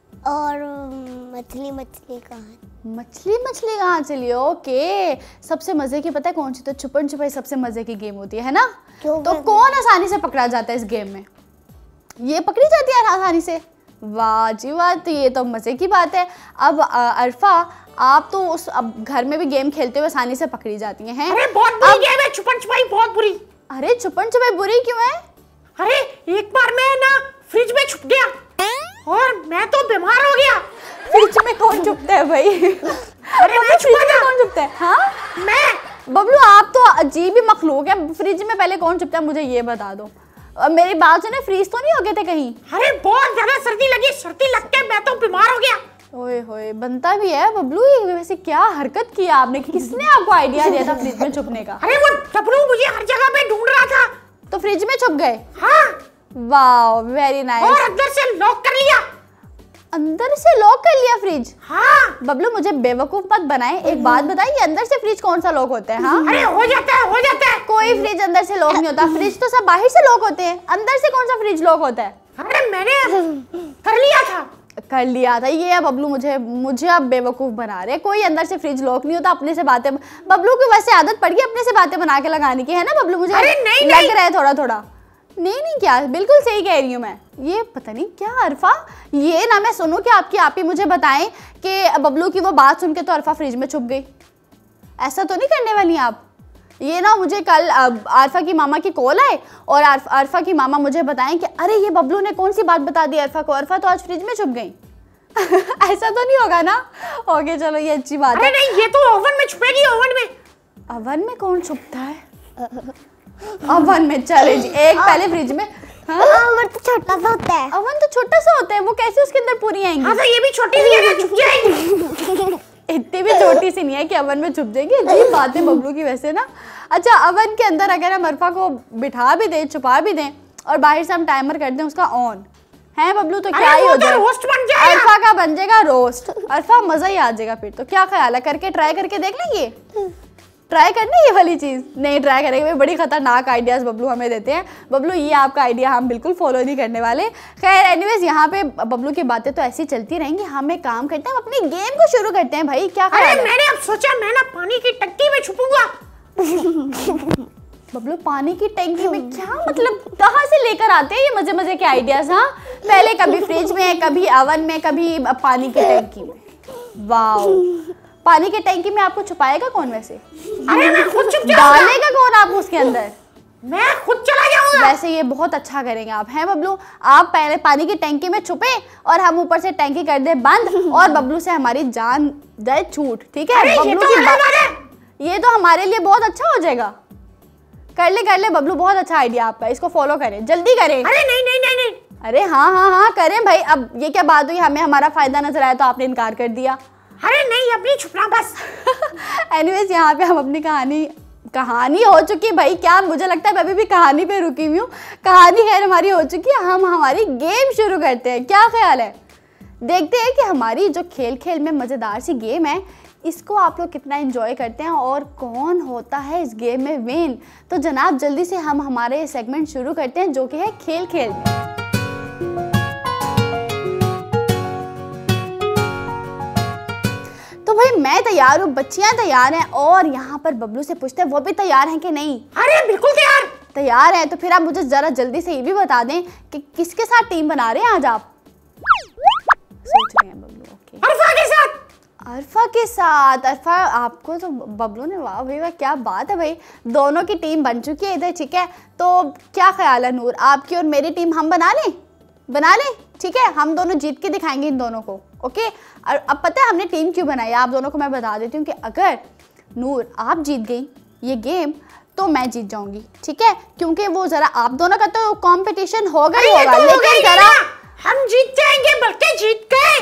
मछली कहाँ चली। ओके, सबसे मजे की पता है कौन सी? तो छुपन छुपाई सबसे मजे की गेम होती है ना। तो कौन आसानी से पकड़ा जाता है इस गेम में? ये पकड़ी जाती है आसानी से। वाह जी वाह, तो ये तो मजे की बात है। अब अरफा, आप तो उस अब घर में भी गेम खेलते हुए आसानी से पकड़ी जाती हैं। अरे बहुत बुरी गेम है छुपन छुपाई, बहुत बुरी। अरे छुपन छुपाई बुरी क्यों है? अरे एक बार मैं ना फ्रिज में छुप गया और मैं तो बीमार हो गया। फ्रिज में कौन छुपता है भाई? अरे मैं छुपा था। कौन छुपता है? हाँ, मैं। बबलू आप तो अजीब ही मखलूक है। फ्रिज में पहले कौन छुपता है मुझे ये बता दो। मेरी बात सुने, फ्रीज तो नहीं हो गए थे कहीं? अरे बहुत ज्यादा सर्दी लग के मैं तो बीमार हो गया। ओए होए, बनता भी है बबलू। ये वैसे क्या हरकत किया आपने? किसने आपको आइडिया दिया था फ्रिज में छुपने का? अरे वो डब्लू मुझे हर जगह पे ढूंढ रहा था, तो फ्रिज में छुप गए। हाँ। वाह, वेरी नाइस। और अंदर से लॉक कर लिया। अंदर से लॉक कर लिया फ्रिज? हाँ। बबलू मुझे बेवकूफ मत बनाए, एक बात बताइए, अंदर से फ्रिज कौन सा लॉक होता है? हाँ, अरे हो जाता है। कोई फ्रिज अंदर से लॉक नहीं होता। फ्रिज तो सब बाहर से लॉक होते हैं, अंदर से कौन सा फ्रिज लॉक होता है? अरे मैंने कर लिया था ये। अब बबलू मुझे अब बेवकूफ बना रहे। कोई अंदर से फ्रिज लॉक नहीं होता। अपने से बातें, बबलू की वैसे आदत पड़ गई अपने से बातें बना के लगाने की, है ना बबलू? मुझे लग रहा है थोड़ा। नहीं क्या, बिल्कुल सही कह रही हूँ मैं। ये पता नहीं क्या अरफा, ये ना मैं सुनूं कि आप ही मुझे बताएं कि बबलू की वो बात सुन के तो अरफा फ्रिज में छुप गई। ऐसा तो नहीं करने वाली आप? ये ना मुझे कल अरफा की मामा की कॉल आए और अरफा की मामा मुझे बताएं कि अरे ये बबलू ने कौन सी बात बता दी अरफा को, अरफा तो आज फ्रिज में छुप गई। ऐसा तो नहीं होगा ना? ओके चलो, ये अच्छी बात है। अरे नहीं, ये तो ओवन में छुपेगी। ओवन में कौन छुपता है? ओवन में चले जी, एक पहले फ्रिज में। ओवन तो छोटा सा होता है। ओवन तो छोटा सा होता है, वो कैसे उसके अंदर पूरी आएंगी? हाँ, तो ये भी छोटी सी है, छुप जाएगी। इतनी भी छोटी सी नहीं है कि ओवन में छुप जाएगी। अजीब बात है बबलू की वैसे ना। अच्छा, ओवन के अंदर अगर हम अरफा को बिठा भी दें, छुपा भी दें और बाहर से हम टाइमर कर दें उसका ऑन, है बबलू, तो क्या ही हो जाएगा? रोस्ट बन जाएगा। अरफा का बन जाएगा रोस्ट। अरफा मजा ही आ जाएगा फिर तो। क्या ख्याल है, करके ट्राई करके देख लेंगे? ट्राई करनी ये वाली चीज़? नहीं ट्राई करेंगे, बड़ी खतरनाक आइडियाज़ बबलू हमें देते हैं। बबलू ये आपका आइडिया हम बिल्कुल फॉलो नहीं करने वाले। खैर एनीवेज, यहाँ पे बबलू की बातें तो ऐसी चलती रहेंगी। हम एक काम करते हैं, हम अपनी गेम को शुरू करते हैं भाई। क्या ख्याल है? मैंने अब सोचा मैं ना पानी की टंकी में छुपूंगा। बबलू पानी की टंकी में क्या मतलब कहाँ से लेकर आते हैं ये मजे मजे के आइडियाज? हाँ, पहले कभी फ्रिज में, कभी ओवन में, कभी पानी की टंकी में। वाह, पानी की टंकी में आपको छुपाएगा कौन वैसे? अरे मैं खुद छुप डालेगा कौन आपको उसके अंदर? मैं खुद चला जाऊंगा। वैसे ये बहुत अच्छा करेंगे आप, हैं बबलू? आप पहले पानी की टंकी में छुपे और हम ऊपर से टंकी कर दे बंद और बबलू से हमारी जान जाए छूट, ठीक है? बबलू की ये तो हमारे लिए बहुत अच्छा हो जाएगा। कर ले बबलू, बहुत अच्छा आइडिया आपका, इसको फॉलो करें, जल्दी करें। अरे नहीं। अरे हाँ करें भाई। अब ये क्या बात हुई, हमें हमारा फायदा नजर आया तो आपने इनकार कर दिया। अरे नहीं, अपनी छुपना बस। एनीवेज, यहाँ पे हम अपनी कहानी हो चुकी भाई। क्या मुझे लगता है मैं अभी भी कहानी पे रुकी हुई हूँ। कहानी खैर हमारी हो चुकी है, हम हमारी गेम शुरू करते हैं। क्या ख्याल है? देखते हैं कि हमारी जो खेल में मज़ेदार सी गेम है, इसको आप लोग कितना एंजॉय करते हैं और कौन होता है इस गेम में विन। तो जनाब जल्दी से हम हमारे सेगमेंट शुरू करते हैं जो कि है खेल में। तो भाई मैं तैयार हूँ, बच्चियां तैयार हैं और यहाँ पर बबलू से पूछते हैं वो भी तैयार हैं कि नहीं। अरे बिल्कुल तैयार है। तो फिर आप मुझे जरा जल्दी से ये भी बता दें कि किसके साथ टीम बना रहे हैं आज आप? सोच रहे हैं बबलू। ओके, अरफा के साथ। अरफा के साथ। अरफा आपको तो बबलू ने, वाह भाई वाह, क्या बात है भाई, दोनों की टीम बन चुकी है इधर, ठीक है? तो क्या ख्याल है नूर, आपकी और मेरी टीम हम बना लें, ठीक है? हम दोनों जीत के दिखाएंगे इन दोनों को, ओके? और अब पता है हमने टीम क्यों बनाई, आप दोनों को मैं बता देती हूँ कि अगर नूर आप जीत गई ये गेम तो मैं जीत जाऊंगी, ठीक है? क्योंकि वो जरा आप दोनों का तो कंपटीशन होगा ही होगा, लेकिन जरा हम जीत जाएंगे, बल्कि जीत गए।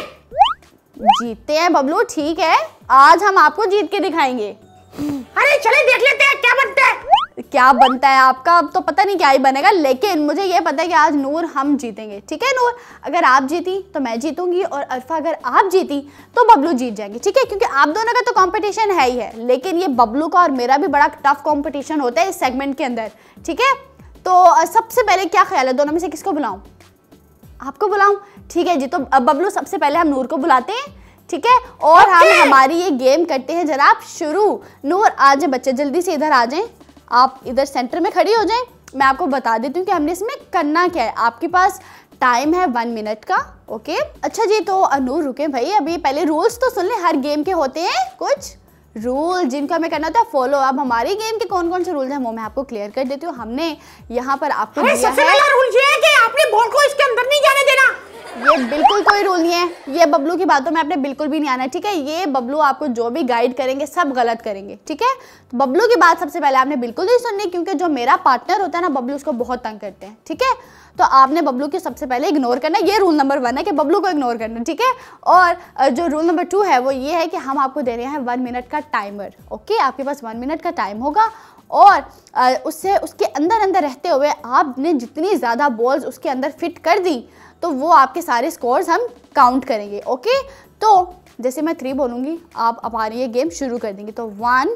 जीतते हैं बबलू, ठीक है? आज हम आपको जीत के दिखाएंगे। अरे चले देख लेते हैं क्या बनता है। क्या बनता है आपका, अब तो पता नहीं क्या ही बनेगा, लेकिन मुझे ये पता है कि आज नूर हम जीतेंगे, ठीक है? नूर अगर आप जीती तो मैं जीतूंगी और अरफा अगर आप जीती तो बबलू जीत जाएंगे, ठीक है? क्योंकि आप दोनों का तो कंपटीशन है ही है, लेकिन ये बबलू का और मेरा भी बड़ा टफ कंपटीशन होता है इस सेगमेंट के अंदर, ठीक है? तो सबसे पहले क्या ख्याल है, दोनों में से किसको बुलाऊं? आपको बुलाऊं? ठीक है जी। तो बबलू सबसे पहले हम नूर को बुलाते हैं, ठीक है? और हम हमारी ये गेम करते हैं जनाब शुरू। नूर आ जाए बच्चे, जल्दी से इधर आ जाएं, आप इधर सेंटर में खड़ी हो जाएं। मैं आपको बता देती हूँ कि हमने इसमें करना क्या है। आपके पास टाइम है 1 मिनट का, ओके? अच्छा जी, तो नूर रुके भाई, अभी पहले रूल्स तो सुन ले, हर गेम के होते हैं कुछ रूल जिनको हमें करना होता है फॉलो। अब हमारी गेम के कौन कौन से रूल्स हैं वो मैं आपको क्लियर कर देती हूँ। हमने यहाँ पर आपको दिया सबसे पहला रूल ये है कि आपने बॉल को इसके अंदर नहीं जाने देना। ये बिल्कुल कोई रूल नहीं है, ये बबलू की बातों में आपने बिल्कुल भी नहीं आना है, ठीक है? ये बबलू आपको जो भी गाइड करेंगे सब गलत करेंगे, ठीक है? तो बबलू की बात सबसे पहले आपने बिल्कुल नहीं सुननी, क्योंकि जो मेरा पार्टनर होता है ना बबलू उसको बहुत तंग करते हैं, ठीक है? तो आपने बबलू की सबसे पहले इग्नोर करना है, ये रूल नंबर 1 है कि बबलू को इग्नोर करना, ठीक है? और जो रूल नंबर 2 है वो ये है कि हम आपको दे रहे हैं 1 मिनट का टाइमर, ओके? आपके पास 1 मिनट का टाइम होगा और उसके अंदर रहते हुए आपने जितनी ज़्यादा बॉल्स उसके अंदर फिट कर दी तो वो आपके सारे स्कोर्स हम काउंट करेंगे, ओके? तो जैसे मैं 3 बोलूँगी आप हमारी ये गेम शुरू कर देंगे। तो 1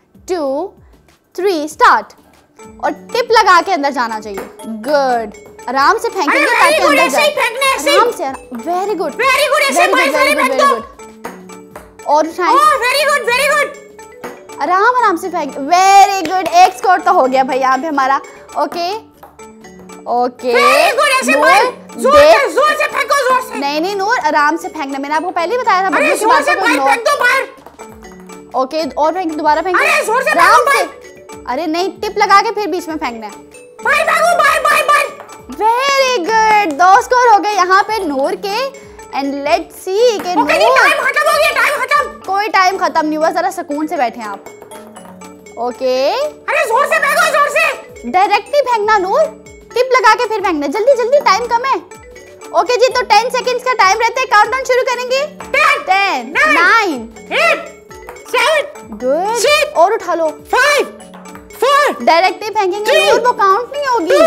2 3 स्टार्ट। और टिप लगा के अंदर जाना चाहिए, गुड। आराम से फेंकेंगे ताकि अंदर जाए, आराम से। वेरी गुड, वेरी गुड, ऐसे भाई सारे फेंक दो। और उठाएं, वेरी गुड, वेरी गुड। आराम से फेंक, वेरी गुड। एक स्कोर तो हो गया भाई यहाँ पे हमारा, ओके? वेरी गुड, ऐसे भाई जोर से फेंको, जोर से। नहीं नूर, आराम से फेंकना, मैंने आपको पहले ही बताया था। अरे जोर से फेंक दो बाहर। ओके, और फेंक, दोबारा फेंक। अरे जोर से आराम से। अरे नहीं, टिप लगा के फिर बीच में फेंकना है। बाय। वेरी गुड, 2 स्कोर हो गए यहाँ पे नूर के। एंड लेट्स सी कि नूर, टाइम खत्म हो गया, टाइम खत्म। कोई टाइम खत्म नहीं हुआ, जरा सुकून से बैठे आप, ओके? अरे जोर से फेंको, जोर से। डायरेक्टली फेंकना नूर, टिप लगा के फिर फेंकना, जल्दी, टाइम कम है। ओके जी, तो 10 सेकंड्स का टाइम रहता है, काउंटडाउन शुरू करेंगे। 10 9 8 7 गुड, और उठा लो। 5 4 डायरेक्टली फेंकेंगे नूर, वो काउंट नहीं होगी।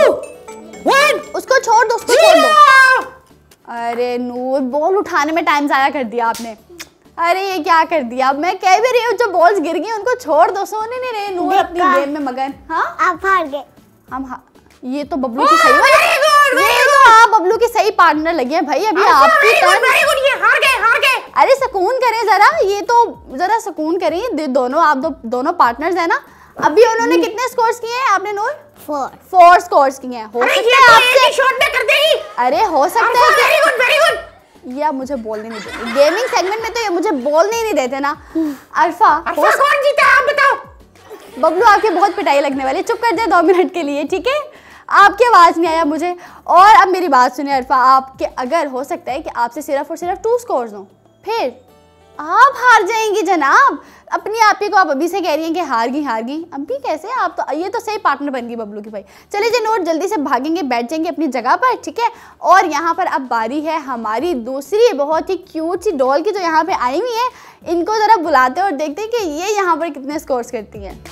1 उसको छोड़ दो, उसको छोड़ दो। अरे नूर, बॉल उठाने में टाइम जाया कर दिया आपने। अरे ये क्या कर दिया, अब मैं कह भी रही हूँ जो बॉल्स गिर गई उनको छोड़ दो, सोने नहीं रहे नूर अपनी गेम में मगन। हाँ, आप हार गए। ये तो बबलू की सही, ये तो आप बबलू की सही पार्टनर लगी है भाई। अभी आपकी टर्न। ये हार गए। अरे सुकून करें जरा, ये तो जरा सुकून करें, दोनों आप दोनों पार्टनर्स है ना। अभी उन्होंने कितने स्कोर्स किए हैं आपने नूर? 4 स्कोर्स किए हैं। हो सकता है आपसे शॉट में कर देगी। अरे हो सकता है वेरी गुड वेरी गुड। या मुझे बोलने नहीं देते गेमिंग सेगमेंट में, तो ये मुझे बोलने ही नहीं देते ना। अरफा कौन जीता आप बताओ? बबलू आपकी बहुत पिटाई लगने वाली, चुप कर जाए 2 मिनट के लिए, ठीक है? आपकी आवाज़ नहीं आया मुझे। और अब मेरी बात सुनिए अरफा, आपके अगर हो सकता है कि आपसे सिर्फ और सिर्फ 2 स्कोर्स हों, फिर आप हार जाएंगी जनाब। अपनी आप ही को आप अभी से कह रही हैं कि हार गई। अभी कैसे? आप तो ये तो सही पार्टनर बन गई बबलू की भाई। चलिए जी नोट, जल्दी से भागेंगे, बैठ जाएंगे अपनी जगह पर, ठीक है? और यहाँ पर अब बारी है हमारी दूसरी बहुत ही क्यूट सी डॉल की जो यहाँ पे आई हुई है। इनको ज़रा बुलाते और देखते हैं कि ये यहाँ पर कितने स्कोर्स करती हैं।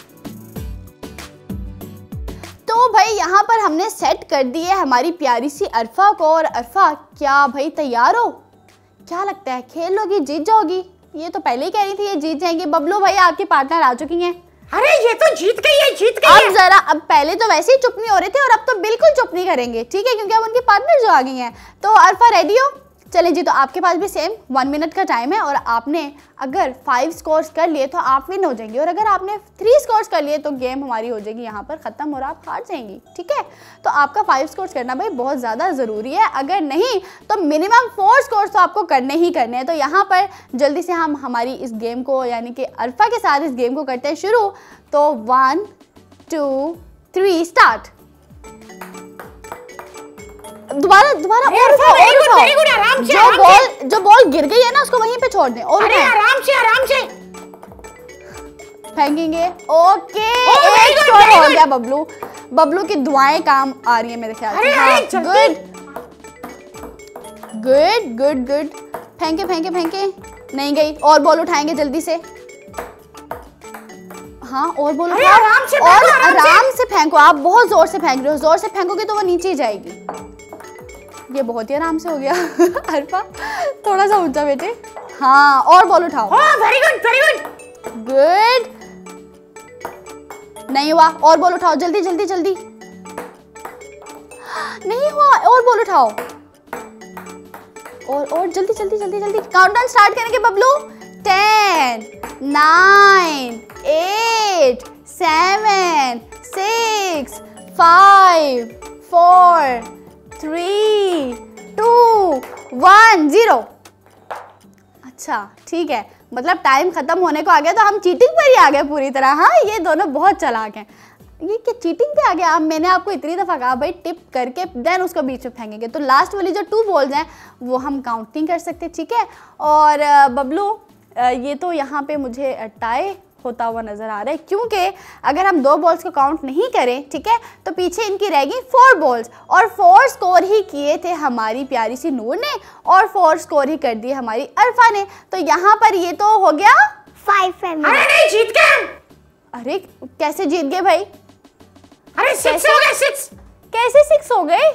तो भाई यहाँ पर हमने सेट कर दी है हमारी प्यारी सी अरफा को। और अरफा क्या भाई तैयार हो? क्या लगता है खेल लोगी, जीत जाओगी? ये तो पहले ही कह रही थी ये जीत जाएंगी। बबलू भाई आपकी पार्टनर आ चुकी हैं। अरे ये तो जीत गई है। अब जरा, अब पहले तो वैसे ही चुप नहीं हो रहे थे और अब तो बिल्कुल चुप नहीं करेंगे, ठीक है? क्योंकि अब उनकी पार्टनर जो आ गई हैं। तो अरफा रेडी हो? चलें जी, तो आपके पास भी सेम 1 मिनट का टाइम है और आपने अगर 5 स्कोर्स कर लिए तो आप विन हो जाएंगे, और अगर आपने 3 स्कोर्स कर लिए तो गेम हमारी हो जाएगी यहाँ पर ख़त्म और आप हार जाएंगी, ठीक है? तो आपका 5 स्कोर्स करना भाई बहुत ज़्यादा ज़रूरी है। अगर नहीं तो मिनिमम 4 स्कोर्स तो आपको करने ही करने हैं। तो यहाँ पर जल्दी से हम हमारी इस गेम को, यानी कि अरफा के साथ इस गेम को करते हैं शुरू। तो 1 2 3 स्टार्ट। दोबारा और उठाओ। आराम से, जो बॉल गिर गई है ना उसको वहीं पे छोड़ दें। और अरे आराम से फेंकेंगे। ओके, एक स्कोर हो गया बबलू की दुआएं काम आ रही है मेरे ख्याल से। हाँ, गुड। फेंके नहीं गई। और बॉल उठाएंगे जल्दी से। हाँ, और बॉल उठाओ और आराम से फेंको। आप बहुत जोर से फेंक रहे हो, जोर से फेंकोगे तो वो नीचे ही जाएगी। ये बहुत ही आराम से हो गया। अरफा थोड़ा सा ऊंचा बेटे। हाँ, और बॉल उठाओ। Very good. नहीं हुआ, और बॉल उठाओ जल्दी। नहीं हुआ, और बॉल उठाओ। और जल्दी। काउंटडाउन स्टार्ट करेंगे बबलू। 10 9 8 7 6 5 4 3 2 1 0। अच्छा ठीक है, मतलब टाइम खत्म होने को आ गया तो हम चीटिंग पर ही आ गए पूरी तरह। हाँ, ये दोनों बहुत चालाक हैं। ये क्या चीटिंग पे आ गया? अब मैंने आपको इतनी दफ़ा कहा भाई टिप करके देन उसको बीच में फेंकेंगे। तो लास्ट वाली जो 2 बॉल्स हैं वो हम काउंट नहीं कर सकते, ठीक है? और बबलू ये तो यहाँ पे मुझे टाई होता हुआ नज़र आ रहा है, क्योंकि अगर हम 2 बॉल्स को काउंट नहीं करें, ठीक है, तो पीछे इनकी रह गई 4 बॉल्स और 4 स्कोर ही किए थे हमारी प्यारी सी नूर ने और 4 स्कोर ही कर दिए हमारी अरफा ने। तो यहाँ पर ये तो हो गया 5। अरे नहीं, जीत गए। अरे कैसे जीत गए भाई? अरे 6 हो गए। 6 कैसे 6 हो गए?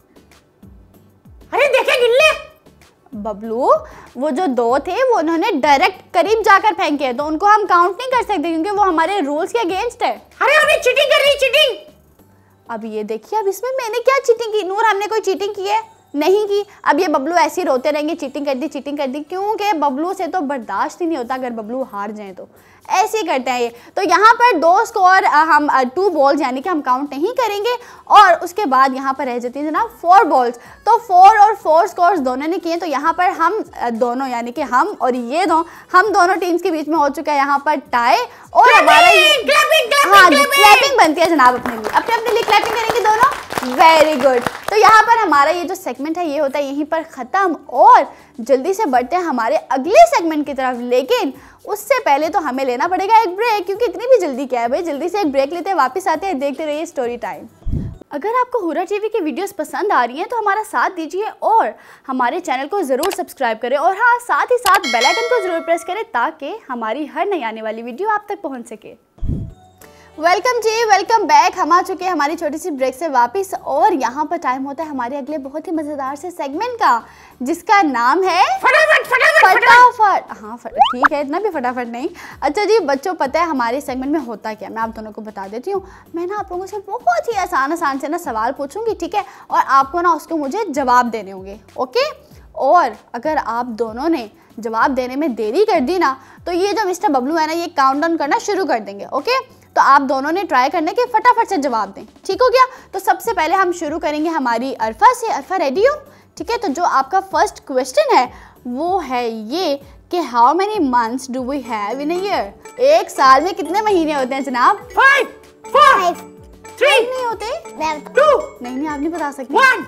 अरे देखे गिल्ले बबलू, वो जो 2 थे वो उन्होंने डायरेक्ट करीब जाकर फेंके, तो उनको हम काउंट नहीं कर सकते क्योंकि वो हमारे रूल्स के अगेंस्ट है। अरे अभी चीटिंग कर रही, चीटिंग। अब ये देखिए, अब इसमें मैंने क्या चीटिंग की? नूर, हमने कोई चीटिंग की है? नहीं की। अब ये बबलू ऐसे ही रोते रहेंगे चीटिंग कर दी, क्योंकि बबलू से तो बर्दाश्त ही नहीं होता अगर बबलू हार जाए तो ऐसे ही करते हैं ये। तो यहाँ पर 2 स्कोर हम 2 बॉल्स यानी कि हम काउंट नहीं करेंगे और उसके बाद यहाँ पर रह जाती हैं जनाब 4 बॉल्स। तो 4 और 4 स्कोर्स दोनों ने किए। तो यहाँ पर हम दोनों यानी कि हम और ये हम दोनों टीम्स के बीच में हो चुका है यहाँ पर टाई। और हमारा हाँ जी, क्लैपिंग बनती है जनाब अपने लिए क्लैपिंग करेंगे दोनों। Very good. तो यहाँ पर हमारा ये जो सेगमेंट है ये होता है यहीं पर ख़त्म और जल्दी से बढ़ते हैं हमारे अगले सेगमेंट की तरफ। लेकिन उससे पहले तो हमें लेना पड़ेगा एक ब्रेक, क्योंकि इतनी भी जल्दी क्या है भाई। जल्दी से एक ब्रेक लेते हैं, वापस आते हैं, देखते रहिए स्टोरी टाइम। अगर आपको हुरा टीवी की वीडियोस पसंद आ रही हैं तो हमारा साथ दीजिए और हमारे चैनल को ज़रूर सब्सक्राइब करें और हाँ, साथ ही साथ बेल आइकन को ज़रूर प्रेस करें ताकि हमारी हर नई आने वाली वीडियो आप तक पहुंच सके। वेलकम जी, वेलकम बैक। हम आ चुके हैं हमारी छोटी सी ब्रेक से वापस और यहाँ पर टाइम होता है हमारे अगले बहुत ही मज़ेदार से सेगमेंट का, जिसका नाम है फटाफट। हाँ ठीक है, इतना भी फटाफट नहीं। अच्छा जी बच्चों, पता है हमारे सेगमेंट में होता क्या? मैं आप दोनों को बता देती हूँ। मैं ना आप लोगों से बहुत ही आसान से ना सवाल पूछूंगी, ठीक है, और आपको ना उसको मुझे जवाब देने होंगे, ओके? और अगर आप दोनों ने जवाब देने में देरी कर दी ना तो ये जो मिस्टर बबलू है ना ये काउंटडाउन करना शुरू कर देंगे, ओके? तो आप दोनों ने ट्राई करना कि फटाफट से जवाब दें, ठीक हो गया। तो सबसे पहले हम शुरू करेंगे हमारी अरफा से। अरफा रेडी हो? ठीक है, तो जो आपका फर्स्ट क्वेश्चन है वो है ये कि how many months do we have in a year? एक साल में कितने महीने होते हैं जनाब? 5 4 3 नहीं होते? 2 नहीं आप नहीं बता सकते। 1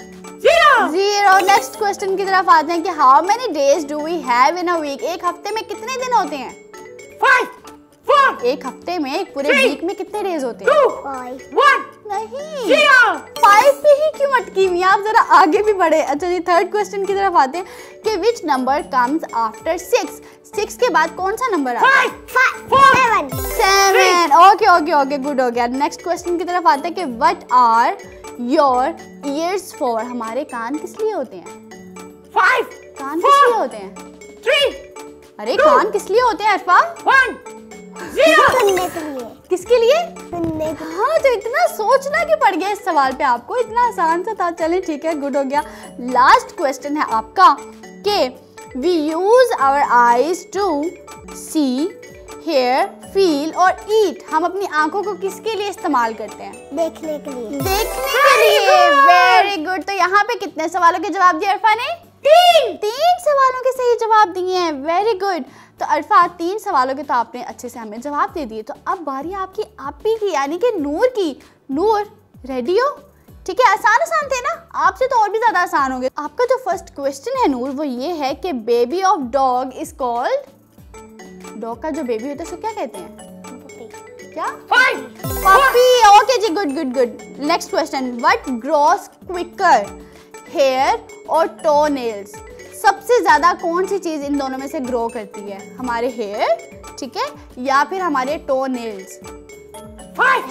0। नेक्स्ट क्वेश्चन की तरफ आते हैं कि how many days do we have in a week? एक हफ्ते में कितने दिन होते हैं? 5 4 एक हफ्ते में, एक पूरे 3 वीक में कितने डेज होते हैं? 2 1 नहीं 0। 5 पे ही क्यों अटकी हुई हैं आप? जरा आगे भी बढ़े। अच्छा जी, थर्ड क्वेश्चन की तरफ आते हैं कि विच नंबर कम्स आफ्टर 6? 6 के बाद कौन सा नंबर आता है? 5 4 7। ओके गुड हो गया। नेक्स्ट क्वेश्चन की तरफ आते हैं कि what are your ears for? हमारे कान किस लिए होते हैं? 5 कान किस लिए होते हैं? 3 अरे कान किस लिए होते हैं अरफा? 1 0। सुनने के लिए, किसके लिए? सुनने के हाँ, तो इतना सोचना क्यों पड़ गया इस सवाल पे आपको? इतना आसान सा था। चलें ठीक है, गुड हो गया। लास्ट क्वेश्चन है आपका कि we use our eyes to see, hear, feel और ईट। हम अपनी आंखों को किसके लिए इस्तेमाल करते हैं? देखने के लिए। देखने के लिए। Very good. तो यहाँ पे कितने सवालों के जवाब दिए अरफा ने? 3 सवालों के सही जवाब दिए हैं। Very good. तो अरफा 3 सवालों के तो आपने अच्छे से हमें जवाब दे दिए। तो अब बारी आपकी आपी की, यानी कि नूर की। नूर रेडी हो? ठीक है, आसान थे ना? आपसे तो और भी ज्यादा आसान होंगे। आपका जो फर्स्ट क्वेश्चन है नूर वो ये है कि baby of dog is called? Dog का जो बेबी होता है उसको क्या कहते हैं? क्या? 5 पपी। ओके जी, good. Next question, what grows quicker, hair और टो नेल्स? सबसे ज्यादा कौन सी चीज इन दोनों में से ग्रो करती है? हमारे हेयर, ठीक है, या फिर हमारे टो नेल्स? 5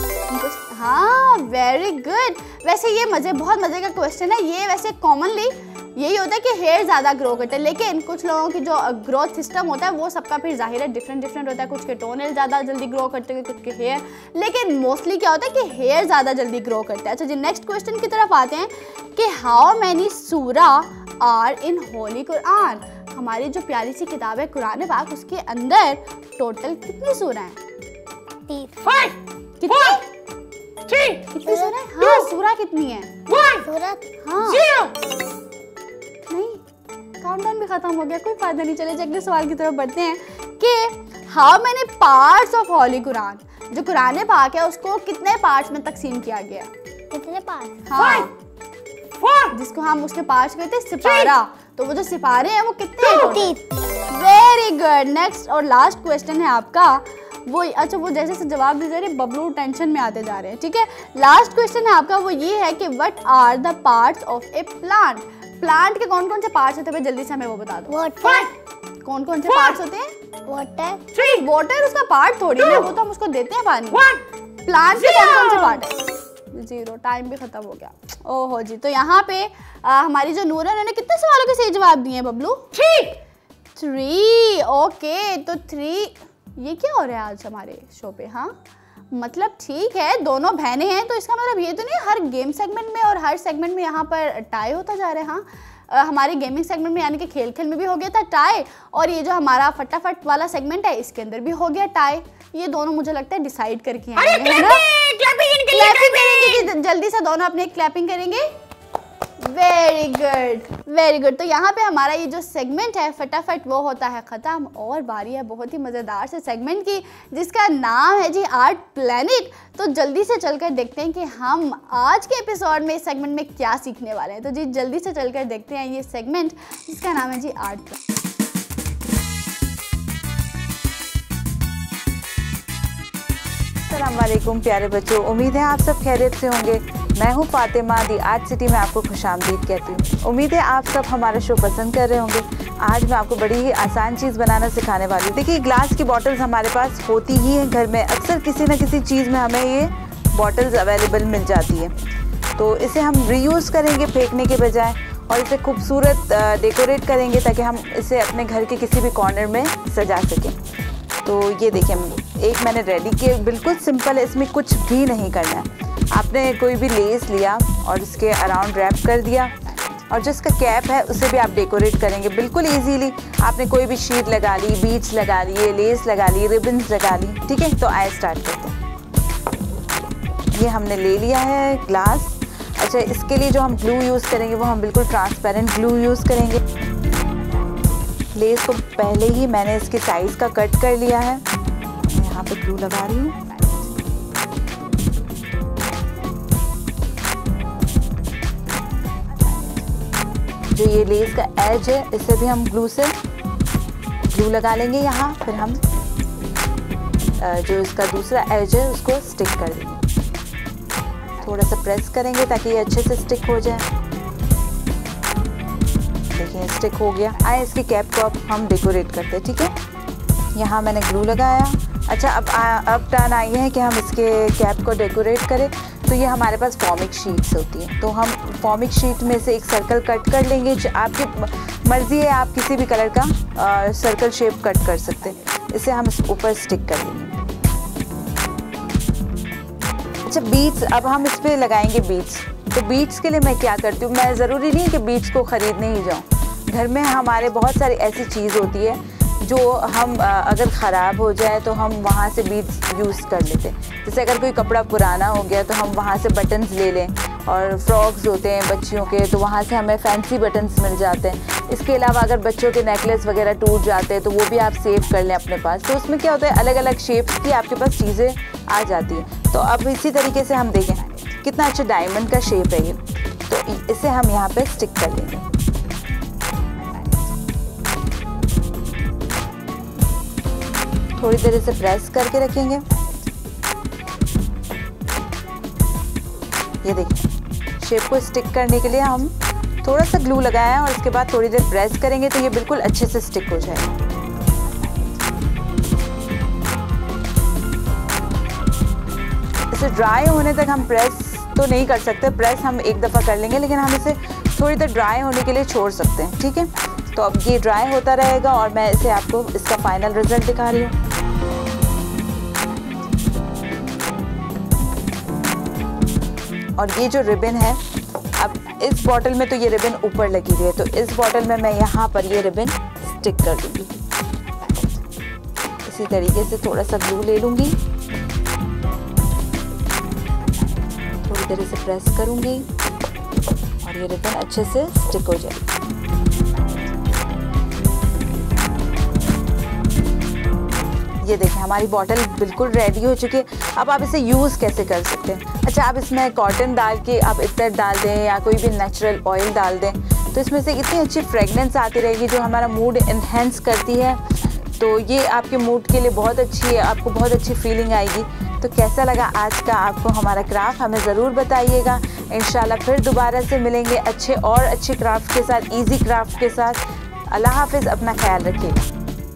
हाँ, वेरी गुड। वैसे ये बहुत मजे का क्वेश्चन है। ये वैसे कॉमनली यही होता है कि हेयर ज़्यादा ग्रो करते हैं, लेकिन कुछ लोगों की जो ग्रोथ सिस्टम होता है वो सबका फिर जाहिर है डिफरेंट होता है। कुछ के टोनेल ज़्यादा जल्दी ग्रो करते हैं, कुछ के हेयर, लेकिन मोस्टली क्या होता है कि हेयर ज़्यादा जल्दी ग्रो करते हैं। अच्छा जी, नेक्स्ट क्वेश्चन की तरफ आते हैं कि how many surah are in holy Quran? हमारी जो प्यारी सी किताब है कुरान पाक, उसके अंदर टोटल कितनी सूरा हैं? 5 4 3 कितनी सूरा है? हाँ, सूरा कितनी है? 1 सूरत। हाँ 0। नहीं, काउंटडाउन भी खत्म हो गया, कोई फायदा नहीं। चले अगले सवाल की तरफ बढ़ते हैं कि how many parts of holy Quran? जो कुरान पाक है उसको कितने पार्ट्स में तकसीम किया गया? कितने पार्ट? हाँ, 4 जिसको हम उसके पार्ट्स कहते हैं सिपारा। तो वो जो सिपारे हैं वो कितने हैं? 3। Very good. नेक्स्ट और लास्ट क्वेश्चन है आपका वो, अच्छा वो जैसे से जवाब दे जा रहे, बबलू टेंशन में आते जा रहे हैं। ठीक है, लास्ट क्वेश्चन है आपका वो ये है कि what are the parts of a plant? Plant के कौन कौन से पार्ट्स होते हैं? जल्दी से हमें वो बता दो। वाटर। कौन कौन से पार्ट्स होते हैं? वाटर। 3 वाटर उसका पार्ट थोड़ी है, वो तो हम उसको देते हैं पानी। 1 प्लांट के कौन कौन से पार्ट है? 0। टाइम भी खत्म हो गया। ओहो जी, तो यहाँ पे हमारी जो नूर है उन्होंने कितने सवालों के सही जवाब दिए हैं बबलू? 3। ओके, तो 3 ये क्या हो रहा है आज हमारे शो पे? हाँ, मतलब ठीक है, दोनों बहनें हैं तो इसका मतलब ये तो नहीं हर गेम सेगमेंट में और हर सेगमेंट में यहाँ पर टाई होता जा रहा है। हाँ, हमारे गेमिंग सेगमेंट में यानी कि खेल में भी हो गया था टाई, और ये जो हमारा फटाफट वाला सेगमेंट है इसके अंदर भी हो गया टाई। ये दोनों मुझे लगता है डिसाइड करके आएंगे, है ना? क्लैपिंग करेंगे, जल्दी से दोनों अपने क्लैपिंग करेंगे। Very good. तो यहाँ पे हमारा ये जो सेगमेंट है फटाफट वो होता है ख़त्म, और बारी है बहुत ही मज़ेदार से सेगमेंट की जिसका नाम है जी आर्ट प्लैनेट। तो जल्दी से चलकर देखते हैं कि हम आज के एपिसोड में इस सेगमेंट में क्या सीखने वाले हैं। तो जी जल्दी से चलकर देखते हैं ये सेगमेंट जिसका नाम है जी आर्ट प्लैनेट। अस्सलामुअलैकुम प्यारे बच्चों, उम्मीद है आप सब खैरियत से होंगे। मैं हूं फातिमा, दी आर्ट सिटी में आपको खुशामदीद कहती हूँ। उम्मीद है आप सब हमारा शो पसंद कर रहे होंगे। आज मैं आपको बड़ी ही आसान चीज़ बनाना सिखाने वाली हूँ। देखिए, ग्लास की बॉटल्स हमारे पास होती ही हैं घर में, अक्सर किसी न किसी चीज़ में हमें ये बॉटल्स अवेलेबल मिल जाती है। तो इसे हम रीयूज़ करेंगे फेंकने के बजाय, और इसे खूबसूरत डेकोरेट करेंगे ताकि हम इसे अपने घर के किसी भी कॉर्नर में सजा सकें। तो ये देखिए, एक मैंने रेडी किया, बिल्कुल सिंपल है, इसमें कुछ भी नहीं करना है। आपने कोई भी लेस लिया और इसके अराउंड रैप कर दिया, और जो इसका कैप है उसे भी आप डेकोरेट करेंगे बिल्कुल इजीली। आपने कोई भी शीट लगा ली, बीड्स लगा लिए, लेस लगा ली, रिबन्स लगा ली, ठीक है। तो आइए स्टार्ट करते हैं। ये हमने ले लिया है ग्लास। अच्छा, इसके लिए जो हम ग्लू यूज़ करेंगे वो हम बिल्कुल ट्रांसपेरेंट ग्लू यूज़ करेंगे। लेस को पहले ही मैंने इसके साइज़ का कट कर लिया है। मैं यहाँ पे ग्लू लगा रही हूँ। जो ये लेस का एज है इसे भी हम ग्लू लगा लेंगे यहाँ। फिर हम जो इसका दूसरा एज है उसको स्टिक कर देंगे। थोड़ा सा प्रेस करेंगे ताकि ये अच्छे से स्टिक हो जाए। देखिए स्टिक हो गया। आए इसकी कैप को अब हम डेकोरेट करते हैं, ठीक है। यहाँ मैंने ग्लू लगाया। अच्छा, अब टर्न आई है कि हम इसके कैप को डेकोरेट करें। तो ये हमारे पास फॉर्मिक शीट्स होती हैं, तो हम फॉर्मिक शीट में से एक सर्कल कट कर लेंगे। आपकी मर्ज़ी है, आप किसी भी कलर का सर्कल शेप कट कर सकते हैं। इसे हम इस ऊपर स्टिक कर लेंगे। अच्छा, बीड्स अब हम इस पर लगाएंगे बीड्स। तो बीड्स के लिए मैं क्या करती हूँ, मैं ज़रूरी नहीं कि बीड्स को ख़रीदने ही जाऊँ। घर में हमारे बहुत सारी ऐसी चीज़ होती है जो हम अगर ख़राब हो जाए तो हम वहाँ से बीड्स यूज़ कर लेते हैं। जैसे अगर कोई कपड़ा पुराना हो गया तो हम वहाँ से बटन्स ले लें, और फ्रॉक्स होते हैं बच्चियों के तो वहाँ से हमें फैंसी बटन्स मिल जाते हैं। इसके अलावा अगर बच्चों के नेकलेस वगैरह टूट जाते हैं तो वो भी आप सेव कर लें अपने पास। तो उसमें क्या होता है, अलग अलग शेप्स की आपके पास चीज़ें आ जाती हैं। तो अब इसी तरीके से हम देखें कितना अच्छा डायमंड का शेप है ये। तो इसे हम यहाँ पे स्टिक कर लेंगे। थोड़ी देर इसे प्रेस करके रखेंगे। ये देखिए, शेप को स्टिक करने के लिए हम थोड़ा सा ग्लू लगाया है और इसके बाद थोड़ी देर प्रेस करेंगे तो ये बिल्कुल अच्छे से स्टिक हो जाएगा। इसे ड्राई होने तक हम प्रेस तो नहीं कर सकते, प्रेस हम एक दफ़ा कर लेंगे, लेकिन हम इसे थोड़ी देर ड्राई होने के लिए छोड़ सकते हैं, ठीक है। तो अब ये ड्राई होता रहेगा और मैं इसे आपको इसका फाइनल रिजल्ट दिखा रही हूँ। और ये जो रिबन है, अब इस बॉटल में तो ये रिबन ऊपर लगी हुई है, तो इस बॉटल में मैं यहाँ पर ये रिबन स्टिक कर दूँगी। इसी तरीके से थोड़ा सा ग्लू ले लूँगी, थोड़ी देर इसे प्रेस करूँगी और ये रिबन अच्छे से स्टिक हो जाएगी। ये देखें, हमारी बॉटल बिल्कुल रेडी हो चुकी है। अब आप इसे यूज़ कैसे कर सकते हैं। अच्छा, आप इसमें कॉटन डाल के आप इत्र डाल दें या कोई भी नेचुरल ऑयल डाल दें तो इसमें से इतनी अच्छी फ्रेगनेंस आती रहेगी जो हमारा मूड इन्हेंस करती है। तो ये आपके मूड के लिए बहुत अच्छी है, आपको बहुत अच्छी फीलिंग आएगी। तो कैसा लगा आज का आपको हमारा क्राफ्ट, हमें ज़रूर बताइएगा। इंशाल्लाह फिर दोबारा से मिलेंगे अच्छे और अच्छे क्राफ्ट के साथ, इजी क्राफ्ट के साथ। अल्लाह हाफिज़, अपना ख्याल रखिएगा।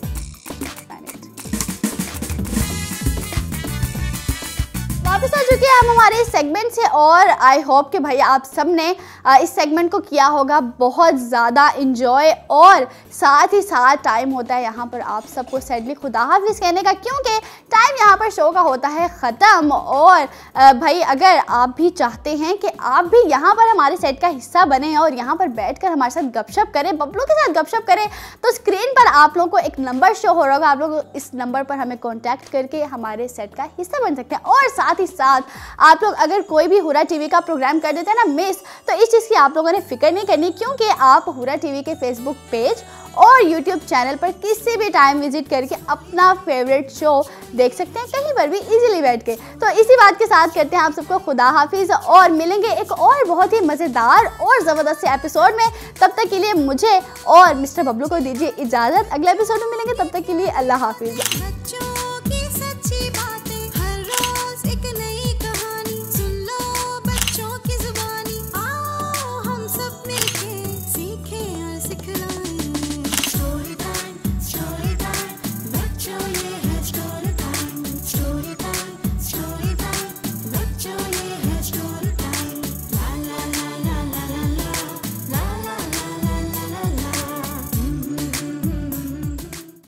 वापस आ चुके हैं हम हमारे इस सेगमेंट से और आई होप कि भाई आप सब ने इस सेगमेंट को किया होगा बहुत ज़्यादा इंजॉय। और साथ ही साथ टाइम होता है यहाँ पर आप सबको सैडली खुदा हाफिज़ कहने का, क्योंकि टाइम यहाँ पर शो का होता है ख़त्म। और भाई अगर आप भी चाहते हैं कि आप भी यहाँ पर हमारे सेट का हिस्सा बने और यहाँ पर बैठकर हमारे साथ गपशप करें, बबलू के साथ गपशप करें, तो स्क्रीन पर आप लोगों को एक नंबर शो हो रहा होगा। आप लोग इस नंबर पर हमें कॉन्टैक्ट करके हमारे सेट का हिस्सा बन सकते हैं। और साथ ही साथ आप लोग अगर कोई भी हुरा टीवी का प्रोग्राम कर देते हैं ना मिस, तो इस चीज़ की आप लोगों ने फिक्र नहीं करनी, क्योंकि आप हुरा टीवी के फेसबुक पेज और यूट्यूब चैनल पर किसी भी टाइम विजिट करके अपना फेवरेट शो देख सकते हैं कहीं पर भी इजीली बैठ के। तो इसी बात के साथ करते हैं आप सबको खुदा हाफिज़ और मिलेंगे एक और बहुत ही मज़ेदार और ज़बरदस्त से एपिसोड में। तब तक के लिए मुझे और मिस्टर बबलू को दीजिए इजाज़त। अगले एपिसोड में मिलेंगे, तब तक के लिए अल्लाह हाफिज़।